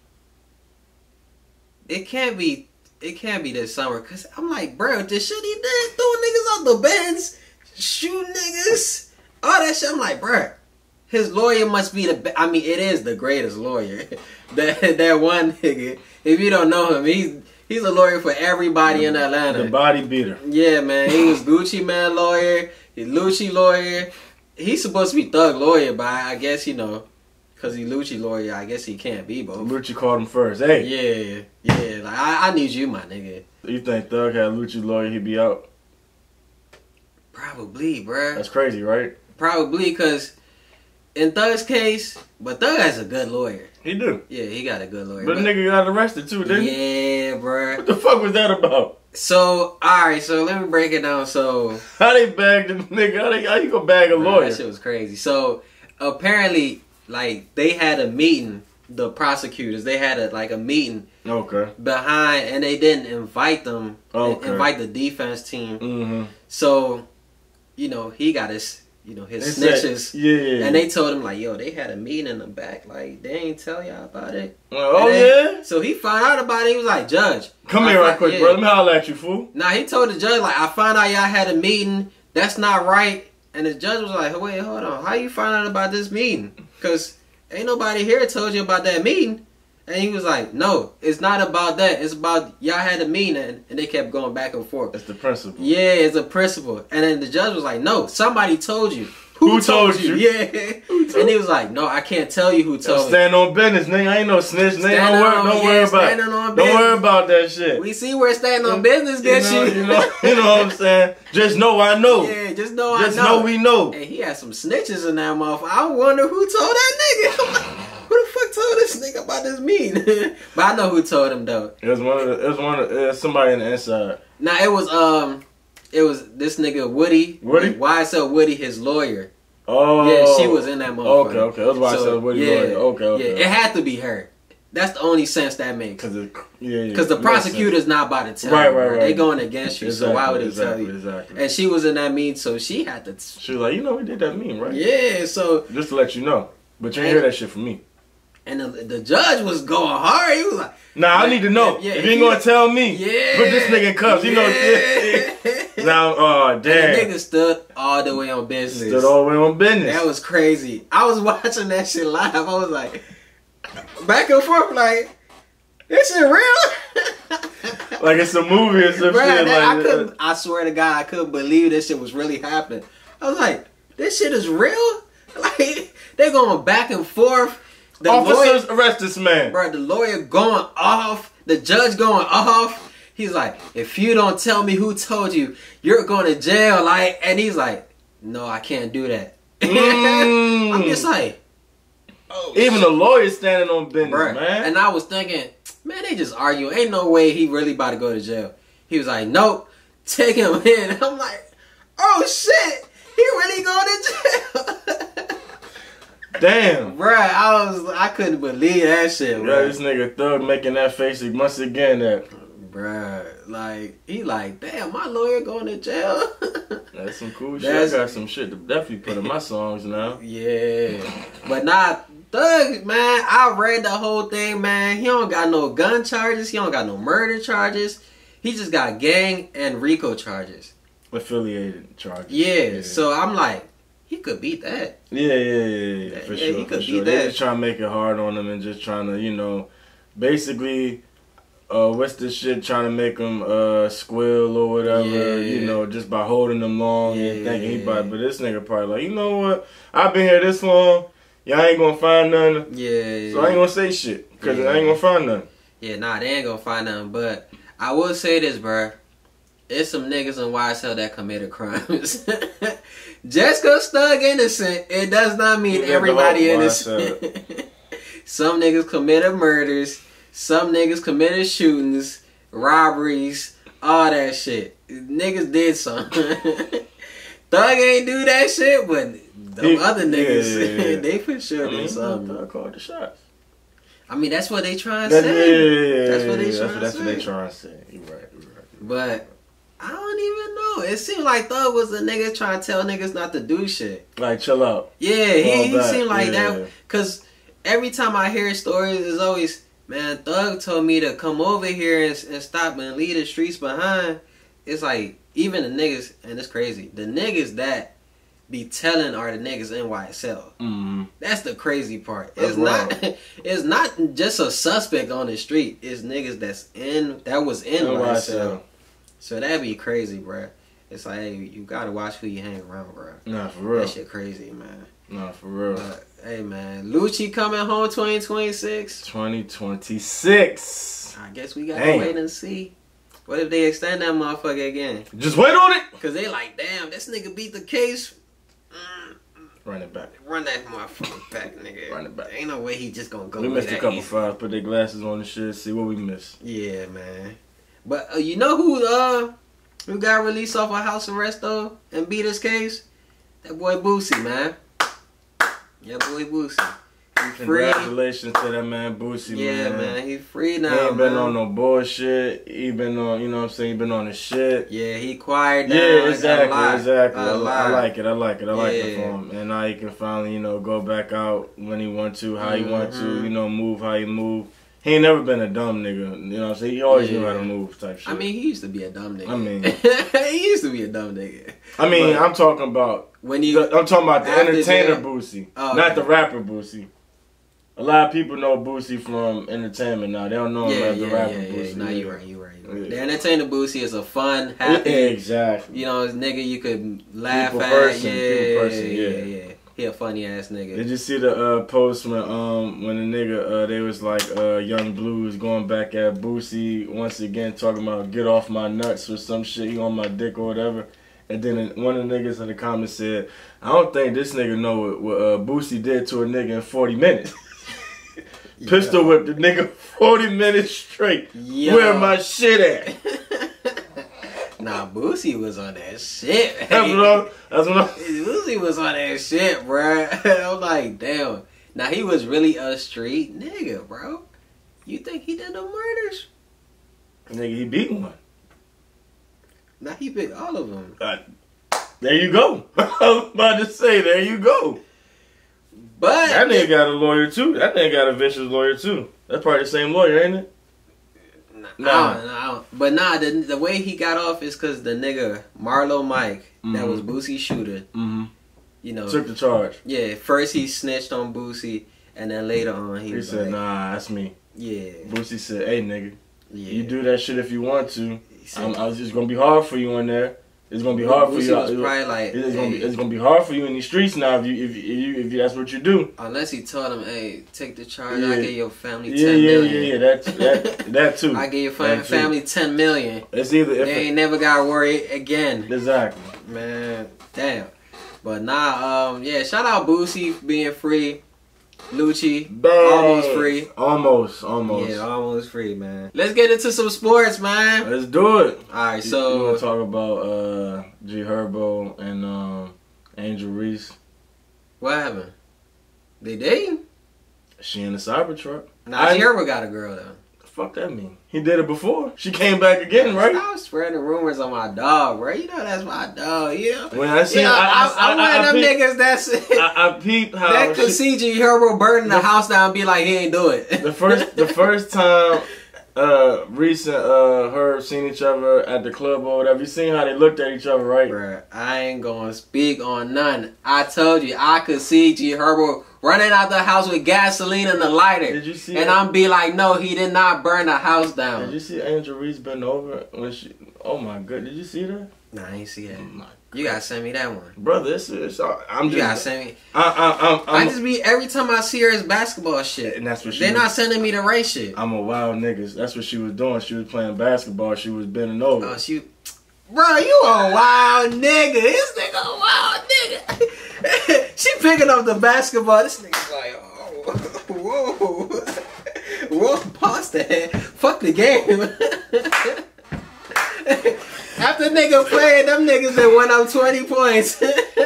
it can't be, it can't be this summer. Cause I'm like, bro, the shit he did, throwing niggas out the Benz, shooting niggas, all that shit. I'm like, bruh, his lawyer must be the, be- I mean, it is the greatest lawyer. that that one nigga. If you don't know him, he's he's a lawyer for everybody in Atlanta. The body beater. Yeah, man. He was Gucci Man lawyer. He's Lucci lawyer. He's supposed to be Thug lawyer, but I guess, you know, because he Lucci lawyer, I guess he can't be both. Lucci called him first. Hey, Yeah, yeah. Like, I, I need you, my nigga. you think Thug had Lucci lawyer, he'd be out? Probably, bruh. That's crazy, right? Probably, because in Thug's case, but Thug has a good lawyer. He do. Yeah, he got a good lawyer. But the nigga got arrested too, didn't he? Yeah, bruh. What the fuck was that about? So, alright, so let me break it down. So, How they bagged the nigga? How, they, how you gonna bag a man, lawyer? that shit was crazy. So, apparently, like, they had a meeting, the prosecutors, they had a, like, a meeting Okay. behind, and they didn't invite them, Okay. invite the defense team. Mm-hmm. So, you know, he got his, you know, his They snitches. said- yeah. And they told him, like, yo, they had a meeting in the back. Like, they ain't tell y'all about it. oh, And then- yeah? So he found out about it. He was like, Judge. Come I here right fi- quick, yeah. bro. Let me holler at you, fool. Nah, he told the judge, like, I found out y'all had a meeting. That's not right. And the judge was like, wait, hold on. How you find out about this meeting? Because ain't nobody here told you about that meeting. And he was like, no, it's not about that. It's about y'all had a meeting. And, and they kept going back and forth. That's the principle. Yeah, it's a principle. And then the judge was like, no, somebody told you. Who told you? Yeah. Who told And he was like, no, I can't tell you who told me. Stand on business, nigga. I ain't no snitch, nigga. Stand Don't worry, on- don't yeah, worry about standing on Don't business. worry about that shit. We see where standing on business gets you. you. Know, you, know, you know what I'm saying? Just know I know. Yeah, just know Just I know. know we know. Hey, he had some snitches in that motherfucker. I wonder who told that nigga. Who the fuck told this nigga about this meeting? But I know who told him though. It was one of the, it was one of the, it was somebody in the inside. Now it was um, it was this nigga Woody. Woody? Y S L Woody, his lawyer. Oh. Yeah, she was in that motherfucker. Okay, okay. That's why I said Woody yeah, lawyer. Okay, okay. Yeah, it had to be her. That's the only sense that makes. Cause it, yeah, yeah. Because the Makes prosecutor's not about to tell Right, you. right, bro. right. They going against you, so why would he exactly, tell you? Exactly. And she was in that meeting, so she had to. She was like, you know, we did that mean, right? Yeah, so Just to let you know. But you ain't hear that shit from me. And the, the judge was going hard. He was like, Nah, I need to know. Yeah, if you ain't gonna tell me, yeah, put this nigga in cuffs. You know, yeah. now, oh damn, And the nigga stood all the way on business. stood all the way on business. That was crazy. I was watching that shit live. I was like, back and forth, like, this shit real? Like it's a movie or some Bruh, shit. that, Like, I couldn't. I swear to God, I couldn't believe this shit was really happening. I was like, this shit is real. Like they going back and forth. The officers, lawyer, arrest this man. bro. The lawyer going off. The judge going off. He's like, if you don't tell me who told you, you're going to jail. Like, and he's like, no, I can't do that. Mm. I'm just like, oh, even the lawyer standing on business, bruh. man. And I was thinking, man, they just arguing. Ain't no way he really about to go to jail. He was like, nope, take him in. I'm like, oh shit, he really going to jail. Damn. Bruh, I was, I couldn't believe that shit, Yeah, bruh. this nigga Thug making that face once again. That Bruh, like, he like, damn, my lawyer going to jail? that's some cool That's- shit. I got some shit to definitely put in my songs now. Yeah. But nah, Thug, man, I read the whole thing, man. He don't got no gun charges. He don't got no murder charges. He just got gang and RICO charges. Affiliated charges. Yeah, Yeah. so I'm like, he could beat that. Yeah, yeah, yeah, yeah, for Yeah, sure. he For could sure. beat They that. just trying to make it hard on him and just trying to, you know, basically, uh, what's this shit? Trying to make him uh squill or whatever, Yeah. you know, just by holding him long and Yeah. thinking he about. But this nigga probably like, you know what? I've been here this long. Y'all ain't gonna find nothing. Yeah. So I ain't gonna say shit because Yeah. I ain't gonna find nothing. Yeah, nah, they ain't gonna find nothing. But I will say this, bruh. It's some niggas in Y S L that committed crimes. Just cause Thug innocent, it does not mean You got the everybody whole innocent. Some niggas committed murders. Some niggas committed shootings, robberies, all that shit. Niggas did something. Thug ain't do that shit, but the He- other niggas, yeah, yeah, yeah. they for sure I mean, did something. I called the shots. I mean, that's what they trying to That's, say. yeah, yeah, yeah, That's what they yeah, trying that's, to that's what they say. trying to say. You right, you right. But I don't even know. It seemed like Thug was the nigga trying to tell niggas not to do shit. Like, chill out. Yeah, Fall he, he back, seemed like yeah. that. Cause every time I hear stories, it's always, man, Thug told me to come over here and, and stop and leave the streets behind. It's like, even the niggas, and it's crazy, the niggas that be telling are the niggas in Y S L. Mm-hmm. That's the crazy part. That's It's not it's not just a suspect on the street. It's niggas that's in, that was in Y S L. So that'd be crazy, bruh. It's like, hey, you gotta watch who you hang around, bruh. Nah, for real. That shit crazy, man. Nah, for real. But, hey, man, Lucci coming home twenty twenty-six. twenty twenty-six. I guess we gotta Damn. wait and see. What if they extend that motherfucker again? Just wait on it. Cause they like, damn, this nigga beat the case. Mm, Run it back. run that motherfucker back, nigga. Run it back. Ain't no way he just gonna go. We away missed a that couple easy. fives. Put their glasses on and shit. See what we missed. Yeah, man. But uh, you know who uh who got released off of house arrest though and beat his case? That boy Boosie, man. Yeah, boy Boosie. He free. Congratulations to that man Boosie, Yeah, man. man. He free He now, ain't been man. on no bullshit. He been on, you know what I'm saying? He been on his shit. Yeah, he quiet down. Yeah, a exactly, lot, exactly. a I, lot. I like it. I like it. I like it Yeah. for him. And now he can finally, you know, go back out when he want to, how he want to, Mhm. you know, move how he move. He ain't never been a dumb nigga. You know what I'm saying? He always knew how to Yeah. move type shit. I mean, he used to be a dumb nigga. I mean- he used to be a dumb nigga. I mean, but- I'm talking about, When you the, I'm talking about the After entertainer jail? Boosie, Oh, not okay. the rapper Boosie. A lot of people know Boosie from entertainment now. They don't know him yeah, as the yeah, rapper yeah, yeah. Boosie. Nah, yeah. you right, you right. You right. Yeah. The entertainer Boosie is a fun, Yeah, happy, exactly. you know, nigga you could laugh People at. person, yeah, people person, yeah, yeah. yeah, yeah. He a funny ass nigga. Did you see the uh, post when um when the nigga uh, they was like uh Young Blues going back at Boosie once again talking about get off my nuts or some shit, you on my dick or whatever, and then one of the niggas in the comments said, I don't think this nigga know what, what uh, Boosie did to a nigga in forty minutes. Pistol whipped the nigga forty minutes straight. Yo. Where my shit at? Nah, Boosie was on that shit. That's what I'm, that's what I'm, Boosie was on that shit, bruh. I'm like, damn. Now he was really a street nigga, bro. You think he did no murders? nigga, he beat one. Now he picked all of them. Uh, there you go. I was about to say, there you go. But that nigga got a lawyer too. That nigga got a vicious lawyer too. That's probably the same lawyer, ain't it? Nah. I don't, I don't, but nah, the, the way he got off is because the nigga Marlo Mike, mm-hmm. that was Boosie's shooter, mm-hmm. you know, took the charge. Yeah, first he snitched on Boosie, and then later on he, he was said, like, "Nah, that's me." Yeah. Boosie said, "Hey, nigga, yeah. you do that shit if you want to. Said, I'm, I was just gonna be hard for you in there. It's gonna be hard Boosie for you. Was it, probably like, it's, hey, gonna be, it's gonna be hard for you in these streets now if you if you, if, you, if you that's what you do." Unless he told him, "Hey, take the charge. Yeah. I give your family yeah, ten yeah, million. Yeah, yeah, That that that too. I give your fam- family ten million. It's either if they it, ain't never got to worry again. Exactly. Man, damn. But nah, um, yeah. Shout out Boosie for being free. Lucci, Bang. almost free. Almost, almost. Yeah, almost free, man. Let's get into some sports, man. Let's do it. All right, You- so you want to talk about uh, G Herbo and um, Angel Reese? what happened? They dating? She in the Cybertruck. Nah, I- G Herbo got a girl though. Fuck that mean? He did it before. She came back again, right? Stop spreading rumors on my dog, bro. You know that's my dog. Yeah. When I see, Yeah, I, I, I'm I, one I, of them peep, niggas that's I, I peeped how that could she- see G Herbo burning the house down and be like, he ain't do it. the first the first time uh recent uh her seen each other at the club or whatever. You seen how they looked at each other, right? Bruh, I ain't gonna speak on none. I told you, I could see G Herbo running out the house with gasoline and a lighter. Did you see? And I'm be like, no, he did not burn the house down. Did you see Angel Reese bend over when she? Oh my god! Did you see that? Nah, I ain't see that. Oh my You gotta send me that one. brother, it's, it's I'm You gotta just. send me. I, I, I'm, I I'm, just be every time I see her it's basketball shit. and that's what she. They're was, not sending me the right shit. I'm a wild nigga. That's what she was doing. She was playing basketball. She was bending over. Oh, she, bro, you a wild nigga. This nigga a wild nigga. She picking up the basketball. This nigga's like, oh, whoa, whoa, pause that. Fuck the game. After nigga playing, them niggas that went up twenty points.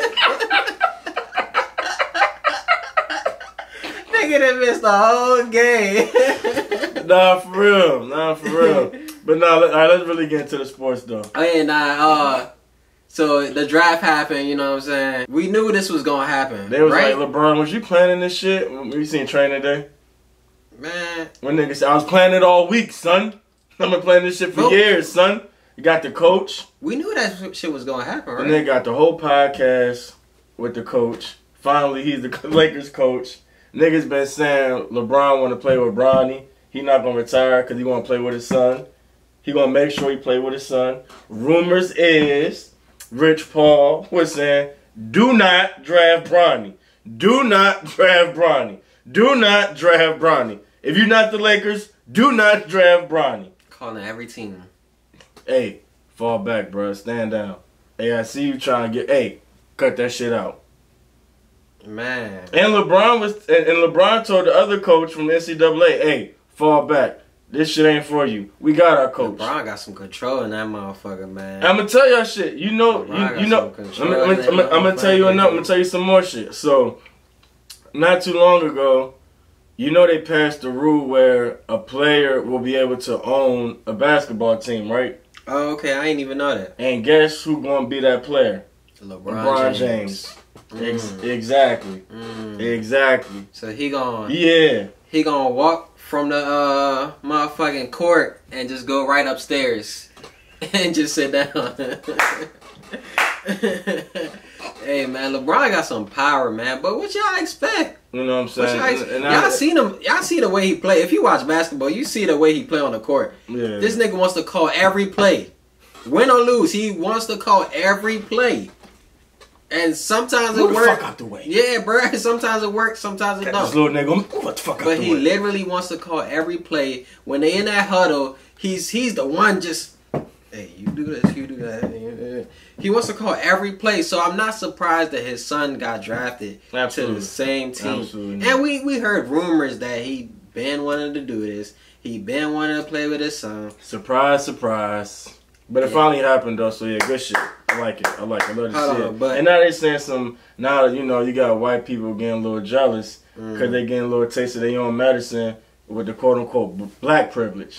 Nigga that missed the whole game. Nah, for real. Nah, for real. But nah, let, all right, let's really get into the sports though. Oh yeah, nah, uh, so the draft happened, you know what I'm saying? We knew this was gonna happen. They was right? like, LeBron, was you planning this shit? We seen training day. Man. When niggas said, I was planning it all week, son. I've been planning this shit for Bro. years, son. You got the coach. We knew that shit was gonna happen, right? And they got the whole podcast with the coach. Finally, he's the Lakers coach. Niggas been saying LeBron want to play with Bronny. He not gonna retire because he want to play with his son. He gonna make sure he play with his son. Rumors is Rich Paul was saying, do not draft Bronny. Do not draft Bronny. Do not draft Bronny. If you're not the Lakers, do not draft Bronny. Calling every team. Hey, fall back, bro. Stand down. Hey, I see you trying to get. Hey, cut that shit out. Man. And LeBron was, and, and LeBron told the other coach from the N C double A, "Hey, fall back. This shit ain't for you. We got our coach." LeBron got some control in that motherfucker, man. I'm gonna tell y'all shit. You know, LeBron you, you know. got I'm, some I'm, control I'm, I'm, I'm gonna tell you in that enough. I'm gonna tell you some more shit. So, not too long ago, you know they passed the rule where a player will be able to own a basketball team, right? Oh, okay. I ain't even know that. And guess who gonna be that player? LeBron, LeBron James. James. Ex- Mm. exactly. Mm. Exactly. So he gon' Yeah. he gonna walk from the uh motherfucking court and just go right upstairs and just sit down. Hey man, LeBron got some power, man. But what y'all expect? You know what I'm What saying? y'all, ex- And y'all I- seen him? Y'all see the way he play? If you watch basketball, you see the way he play on the court. Yeah. This nigga wants to call every play, win or lose. He wants to call every play, and sometimes Move it the works. fuck out the way. Yeah, bro. Sometimes it works. Sometimes it Got don't. this little nigga. Move what the fuck out But the he way. literally wants to call every play. When they in that huddle, he's he's the one just, hey, you do this, you do that. He wants to call every play. So I'm not surprised that his son got drafted Absolutely. to the same team. Absolutely. And we, we heard rumors that he been wanting to do this. He been wanting to play with his son. Surprise, surprise. But it Yeah. finally happened though, so yeah, good shit. I like it. I like it. I love to Hold see on, it. but- and now they saying some. Now you know you got white people getting a little jealous Mm. because they getting a little taste of their own medicine with the quote unquote b- black privilege.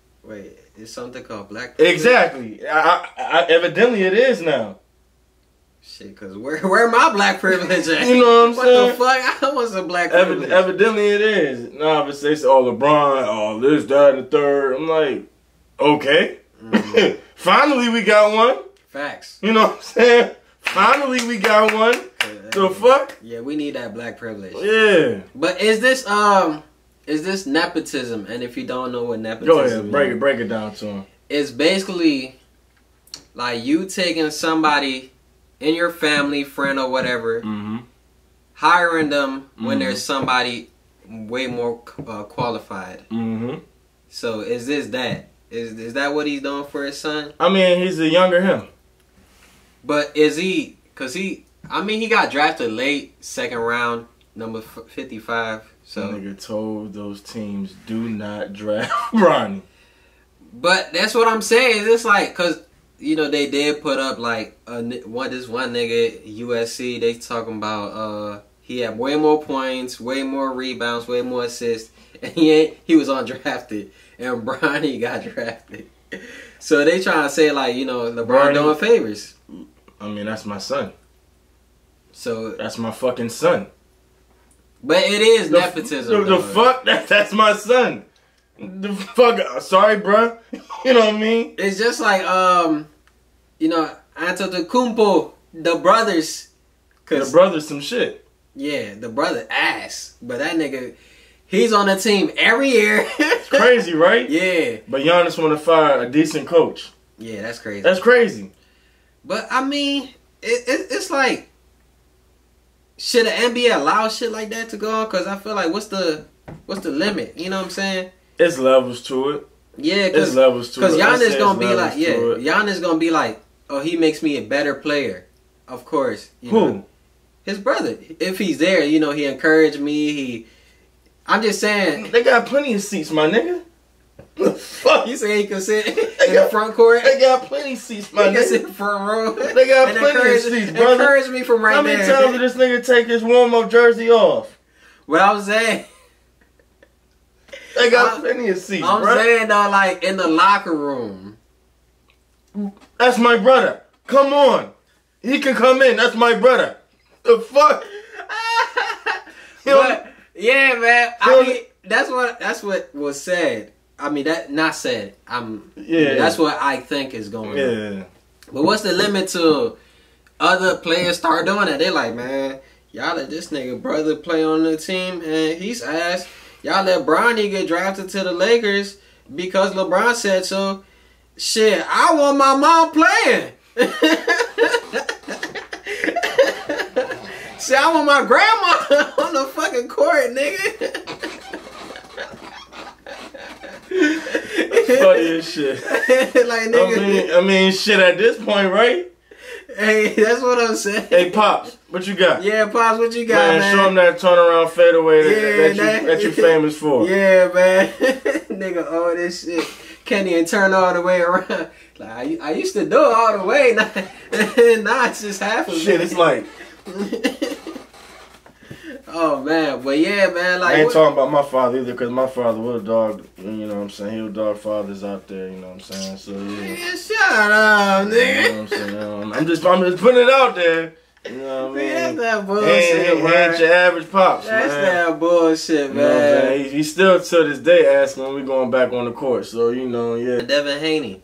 Wait, it's something called black privilege? Exactly. I, I, I, evidently, it is now. Shit, cause where where my black privilege at? You know what I'm what saying? What the fuck? I want some black Evid- privilege. evidently it is. Nah, but they say, oh, LeBron, oh, this, that, and the third. I'm like, okay. Mm-hmm. Finally, we got one. Facts. You know what I'm saying? Finally, we got one. The fuck? Yeah, we need that black privilege. Yeah. But is this um is this nepotism? And if you don't know what nepotism Go ahead, break is, it, break it down to him. It's basically like you taking somebody in your family, friend or whatever, Mm-hmm. hiring them Mm-hmm. when there's somebody way more uh, qualified. Mm-hmm. So is this that? Is is that what he's doing for his son? I mean, he's a younger him. But is he? Cause he, I mean, he got drafted late, second round, number fifty-five. So nigga told those teams, do not draft Bronny. But that's what I'm saying. It's like, cause you know they did put up like a, one this one nigga U S C. They talking about uh he had way more points, way more rebounds, way more assists, and he ain't, he was undrafted, and Bronny got drafted. So they trying to say like, you know, LeBron Bronny, doing favors. I mean, that's my son. So that's my fucking son. But it is the, nepotism. The, the fuck? That, that's my son. The fuck? Sorry, bro. You know what I mean? It's just like, um, you know, Antetokounmpo, the brothers. The brothers some shit. Yeah, the brother ass. But that nigga, he's on the team every year. It's crazy, right? Yeah. But Giannis want to fire a decent coach. Yeah, that's crazy. That's crazy. But, I mean, it, it, it's like, should the N B A allow shit like that to go on? Because I feel like, what's the what's the limit? You know what I'm saying? It's levels to it. Yeah, It's levels to it. Because Giannis going to be levels like, yeah, to it. Giannis going to be like, oh, he makes me a better player. Of course. You Who? know? His brother. If he's there, you know, he encouraged me. He, I'm just saying. They got plenty of seats, my nigga. Fuck. You say he could sit in got, the front court? They got plenty of seats, my He can sit nigga. in front row. They got And plenty of encourage- seats, brother. Encourage me from right How many there. times did this nigga take his warm-up jersey off? What I was saying. They got I'm- plenty of seats, I'm bro. saying though, like in the locker room. That's my brother. Come on. He can come in. That's my brother. The fuck? But yeah, man. I He'll- mean, that's what that's what was said. I mean, that not said. I'm. Yeah. That's what I think is going on. Yeah. But what's the limit to other players start doing that? They're like, man, y'all let this nigga brother play on the team and he's ass. Y'all let Bronny get drafted to the Lakers because LeBron said so. Shit, I want my mom playing. See, I want my grandma on the fucking court, nigga. Funny as shit. Like, I nigga. mean, I mean, shit at this point, right? Hey, that's what I'm saying. Hey, Pops, what you got? Yeah, Pops, what you got, Man, man? show him that turnaround fadeaway that, Yeah, that, you, that- that you famous for. Yeah, man. Nigga, all this shit. Can't even turn all the way around. Like, I, I used to do it all the way. Now, now it's just half of Shit, it. it's like, Oh, man. But yeah, man. Like, I ain't what- talking about my father either, because my father was a dog, you know what I'm saying? He was dog fathers out there, you know what I'm saying? So, yeah. Nigga, shut up, You know nigga. what I'm saying? Um, I'm just, I'm just putting it out there. You know what I See, that's mean? that He bullshit, ain't, he ain't man. your average Pops, That's man. that bullshit, You know what I'm man. saying? He, he still to this day asking when we going back on the court. So, you know, yeah. Devin Haney.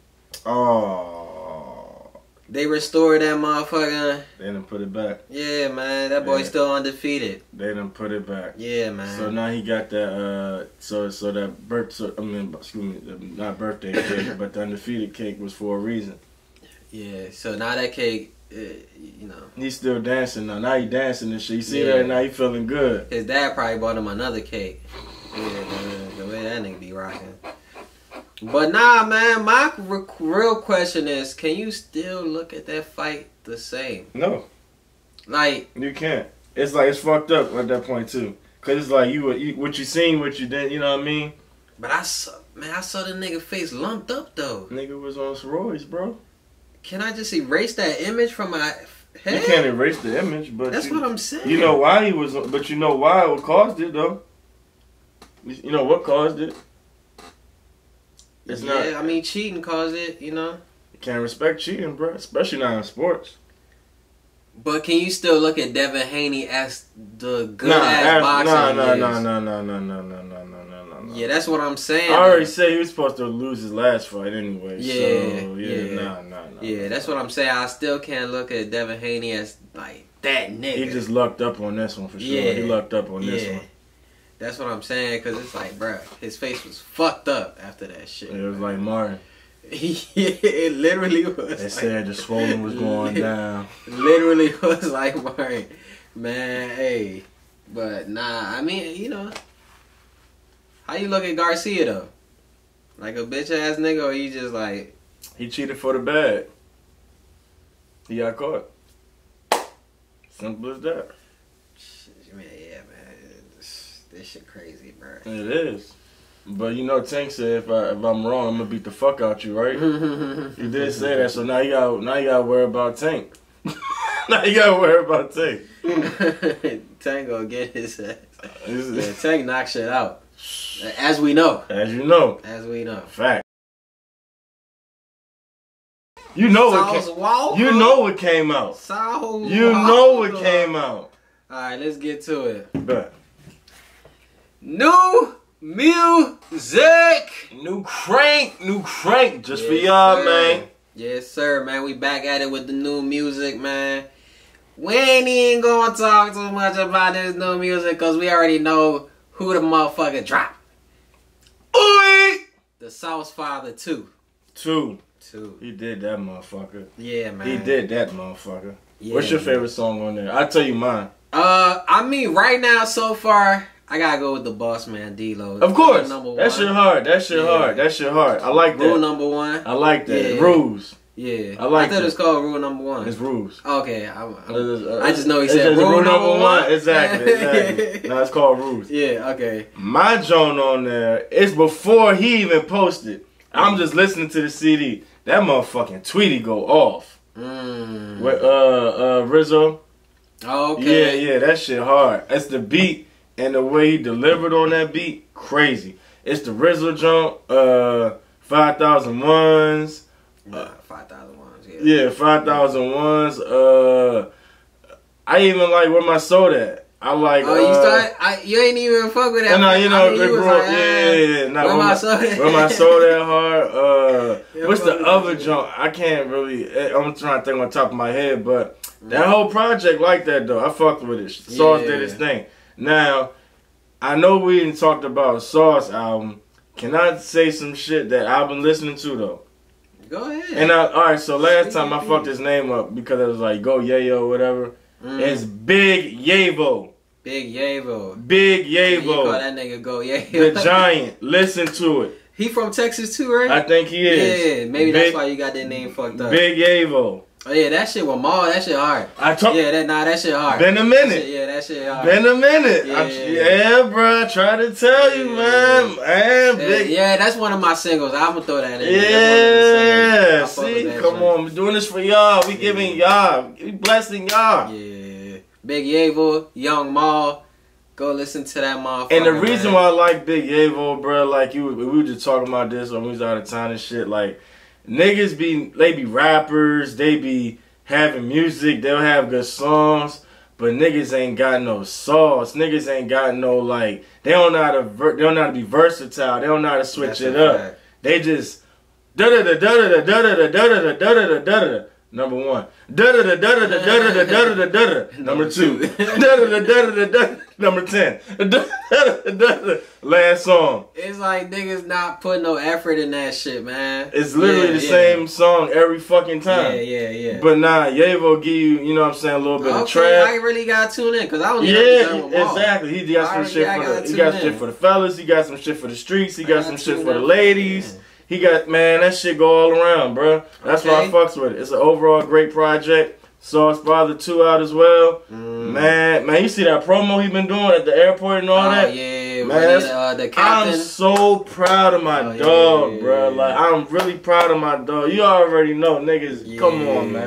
Oh. They restored that motherfucker. They done put it back. Yeah, man. That boy Yeah. still undefeated. They done put it back. Yeah, man. So now he got that, uh, so so that birth, so, I mean, excuse me, not birthday cake, but the undefeated cake was for a reason. Yeah, so now that cake, uh, you know, He's still dancing now. Now he dancing and shit. You see Yeah. that? Now he feeling good. his dad probably bought him another cake. Yeah, the, the way that nigga be rocking. But nah, man, my re- real question is, can you still look at that fight the same? No, Like, you can't. It's like, it's fucked up at that point too. Cause it's like you, you what you seen, what you did, you know what I mean? but I saw, man, I saw the nigga face lumped up though. Nigga was on steroids, bro. Can I just erase that image from my head? You can't erase the image, but That's you, what I'm saying. you know why he was, but you know why it caused it though. You you know what caused it? It's yeah, not. I mean, cheating caused it, you know. Can't respect cheating, bro. Especially not in sports. But can you still look at Devin Haney as the good Nah, ass that's- boxer? nah, he nah, is? nah, nah, nah, nah, nah, nah, nah, nah, nah, nah. Yeah, that's what I'm saying. I already though. said he was supposed to lose his last fight anyway. Yeah, so, yeah, yeah. nah, nah, nah. Yeah, nah, that's nah. what I'm saying. I still can't look at Devin Haney as like that nigga. He just lucked up on this one for sure. Yeah. He lucked up on this Yeah. one. That's what I'm saying, because it's like, bruh, his face was fucked up after that shit. It was like Martin. It literally was. They like, said the swollen was going down. Literally was like, Martin, man, hey. But nah, I mean, you know, how you look at Garcia though? Like a bitch ass nigga, or you just like, He cheated for the bag. He got caught. Simple as that. man, yeah, man, this, this shit crazy, bro. It is. But you know, Tank said if I if I'm wrong, I'm gonna beat the fuck out you, right? He did say that, so now you got now you got to worry about Tank. Now you got to worry about Tank. Tank gonna get his ass. This Yeah, is- Tank knock shit out, as we know, As you know, as we know. fact. You know what Sauce came, Walker. you know what came out. Sauce You know what Walker. came out. All right, let's get to it. But New music. new crank, new crank, just for Yes, y'all, sir. man. Yes, sir, man. We back at it with the new music, man. We ain't even gonna talk too much about this new music because we already know who the motherfucker dropped. Ooh, The Sauce Father two. two. Two. He did that motherfucker. Yeah, man. He did that motherfucker. Yeah, What's your man. favorite song on there? I'll tell you mine. Uh, I mean, right now, so far, I gotta go with the Boss Man D-Lo. Of course. Number That one. shit hard. That shit Yeah. hard. That shit hard. I like Rule that. number one. I like that. Yeah. Rules. Yeah. I like I thought it was that. called Rule Number One. It's rules. Okay. I, I, Uh, I just know he it's said just rule number one. Exactly. Exactly. No, it's called rules. Yeah, okay. My joint on there is before he even posted. I'm just listening to the C D. That motherfucking Tweety go off. Mm. With uh uh Rizzo. Okay. Yeah, yeah, that shit hard. It's the beat and the way he delivered on that beat, crazy. It's the Rizzo joint, uh five thousand ones. Nah, five thousand ones, yeah. Yeah, five thousand ones. Uh I even like Where My Soul At. I like Oh, you uh, start? I, you ain't even fuck with that. And I, you know, I mean, it you was brought, like, yeah, ah, yeah, yeah. Nah, Where where My my, Soul At? where my soul that hard. Uh, Yeah, what's the fuck with other that shit. joint? I can't really. I'm trying to think on top of my head, but that whole project like that though. I fucked with it. Sauce Yeah. did his thing. Now, I know we didn't talked about Sauce album. Can I say some shit that I've been listening to though? Go ahead. And I, all right, so last Speak time I it, fucked please. his name up because it was like Go Yayo or whatever. Mm. It's Big Yavo. Big Yavo. Big You call Yavo. that nigga Go Yeah. The Giant. Listen to it. He from Texas too, right? I think he is. Yeah, maybe Big, that's why you got that name fucked up. Big Yavo. Oh yeah, that shit with Maul, that shit hard. I told. Yeah, that nah, that shit hard. Been a That minute. shit- yeah, that shit hard. Been a minute. Yeah. I, yeah, bro. I try to tell you, Yeah. man. Man, yeah, big. yeah, that's one of my singles. I'm gonna throw that in. there. Yeah. That's one of the singles. I fuck See, with that come joint. on. We're doing this for y'all. We giving y'all. We blessing y'all. Yeah, Big Yavo, Young Maul. Go listen to that motherfucker. And the reason man. why I like Big Yavo, bro, like you, we were just talking about this when we was out of town and shit. Like niggas be, they be rappers, they be having music, they'll have good songs, but niggas ain't got no sauce. Niggas ain't got no like, they don't know how to, ver- they don't know how to be versatile. They don't know how to switch That's it a up. fact. They just da da da da da da da da da da da da da da. Number one. Da da da da da da da da da da da da. Number two. Da da da da da da. Number ten. Da da da da. Last song. It's like niggas not putting no effort in that shit, man. It's literally Yeah, the yeah. same song every fucking Yeah, time. yeah, yeah. But nah, Yavo give you, you know what I'm saying, a little bit of okay, trap. I really gotta tune in because I don't Yeah, know he- exactly. He got some Alright, shit yeah, I for gotta the he tune got in. shit for the fellas. He got some shit for the streets. He got gotta some shit tune for the in. ladies. He got, man, that shit go all around, bro. That's why I Okay. fucks with it. It's an overall great project. Sauce Father two out as well. Mm. Man, man, you see that promo he been doing at the airport and all Oh that? yeah, Man, man. that's- Uh, the I'm captain. so proud of my Oh, yeah, dog, yeah, bro. yeah. Like, I'm really proud of my dog. You already know, niggas. Come Yeah. on, man.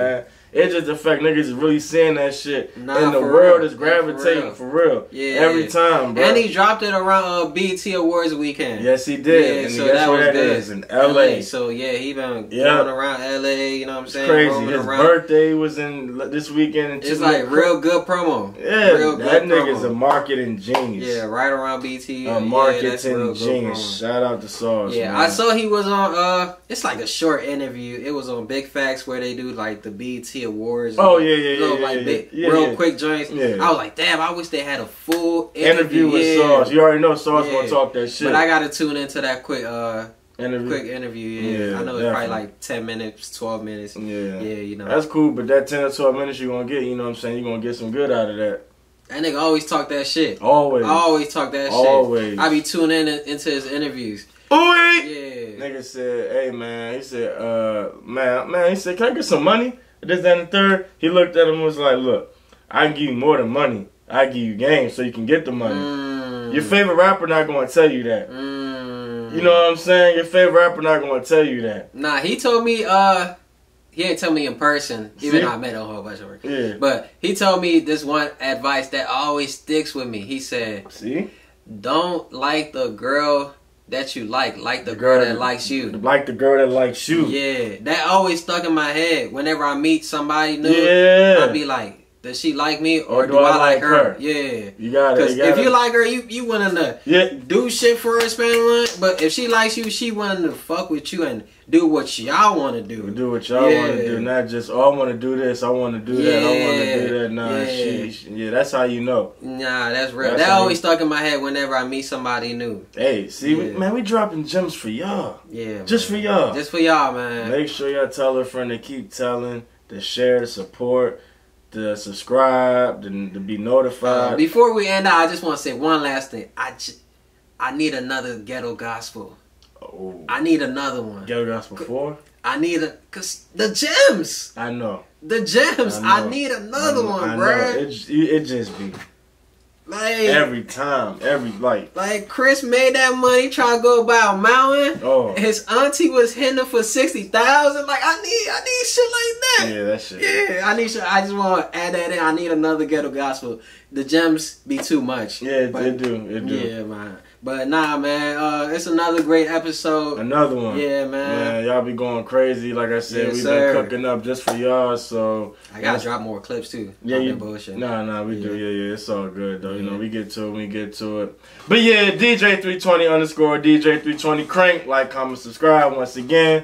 It's just the fact niggas is really seeing that shit, Nah, and the for world real. is gravitating Yeah, for real. Yeah, every time, bro. And he dropped it around uh, B E T Awards weekend. Yes, he did. Yeah, and so guess that where was that good. is? In L A. So yeah, he been Yeah. going around L A. You know what I'm It's saying? crazy. Roaming His around. birthday was in this weekend. And It's just like real good promo. Yeah, real that good nigga's promo. a marketing genius. Yeah, right around B T. A yeah, marketing that's real good genius. promo. Shout out to Sauce. Yeah, man. I saw he was on. Uh, it's like a short interview. It was on Big Facts where they do like the B E T Awards. Oh yeah, yeah, Little, yeah, like yeah, big, yeah, real yeah. quick joints. Yeah. I was like, damn, I wish they had a full Interview interview, with yeah. Sauce. You already know Sauce Yeah. gonna talk that shit. But I gotta tune into that quick, uh, interview. quick interview. Yeah, Yeah, I know it's definitely. probably like ten minutes, twelve minutes. Yeah. Yeah, you know. That's cool, but that ten or twelve minutes you gonna get, you know what I'm saying? You gonna get some good out of that. That nigga always talk that shit. Always. I always talk that Always. shit. I be tuning in into his interviews. Ooh, Yeah. Nigga said, hey man, he said, uh, man, man, he said, can I get some money? This, that, and the third. He looked at him and was like, look, I can give you more than money. I give you game so you can get the money. Mm. Your favorite rapper not gonna tell you that. Mm. You know what I'm saying? Your favorite rapper not gonna tell you that. Nah, he told me, uh, he didn't tell me in person, even See? though I met a whole bunch of work. Yeah. But he told me this one advice that always sticks with me. He said, See? don't like the girl that you like, like the girl that likes you. Like the girl that likes you. Yeah, that always stuck in my head. Whenever I meet somebody new, Yeah. I'd be like, does she like me or, Or do, I, like her? her? Yeah. You got it. Because if you like her, you, you willing to Yeah. do shit for her, spend money. But if she likes you, she willing to fuck with you and do what y'all want to do. Do what y'all Yeah. want to do, not just, oh, I want to do this, I want to do that, I want to do that. Nah, Yeah. she, she, yeah, that's how you know. Nah, that's real. That's that how always you- stuck in my head whenever I meet somebody new. Hey, see, we, Yeah. man, we dropping gems for y'all. Yeah, Just man. for y'all. Just for y'all, man. Make sure y'all tell a friend to keep telling, to share, to support, to subscribe, to, to be notified. Uh, before we end out, I just want to say one last thing. I, j- I need another ghetto gospel. oh, I need another one. Ghetto Gospel four? I need a, cause the gems, I know. the gems. I I, know. need another I know, one, I know. bruh. It, j- it just be Like, every time, every, like, like Chris made that money trying to go buy a mountain. oh, His auntie was hitting him for sixty thousand. Like I need, I need shit like that. yeah, that shit. Yeah, I need. shit- I just want to add that in. I need another ghetto gospel. The gems be too much. Yeah, it, But- it do, it do. Yeah, man. But nah, man. Uh, it's another great episode. Another one. Yeah, man. Man, y'all be going crazy. Like I said, Yes, we've sir. been cooking up just for y'all, so. I gotta drop more clips too. Yeah, I've you, been bullshit. Nah, nah, we do. Yeah. Yeah, yeah, it's all good though. You know, Yeah. we get to it, we get to it. But yeah, D J three twenty underscore D J three twenty crank. Like, comment, subscribe once again.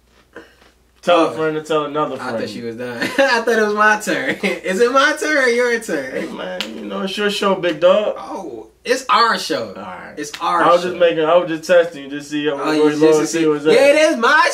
Tell Oh, a friend to tell another I friend. thought she was done. I thought it was my turn. Is it my turn or your Hey turn? man, you know it's your show, big dog. Oh, it's our show. Alright. It's our I was show. just making, I was just testing you, just see how Oh, where you you just to low see see. what's Yeah, up. it is my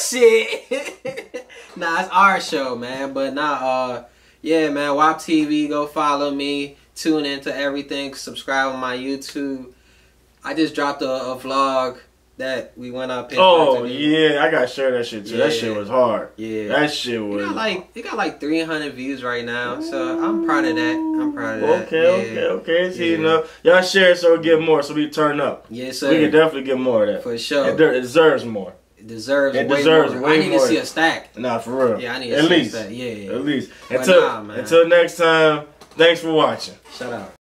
shit. Nah, it's our show, man. But nah, uh, yeah, man. W A P T V, go follow me. Tune into everything. Subscribe on my YouTube. I just dropped a, a vlog that we went up. Oh yeah, I gotta share that shit too. That Yeah. shit was hard. yeah. That shit It was got like it got like three hundred views right now, so I'm proud of that. I'm proud of that. Okay, Yeah. okay, okay. It's Yeah. heating up. Y'all share it so we get more, so we turn up. Yes, sir. We can definitely get more of that. For sure. It, de- it deserves more. It deserves It way deserves more. way I need more. to see a stack. Nah, for real. Yeah, I need to At see least. a stack. Yeah, yeah. At least. But Until nah, man. until next time. Thanks for watching. Shout out.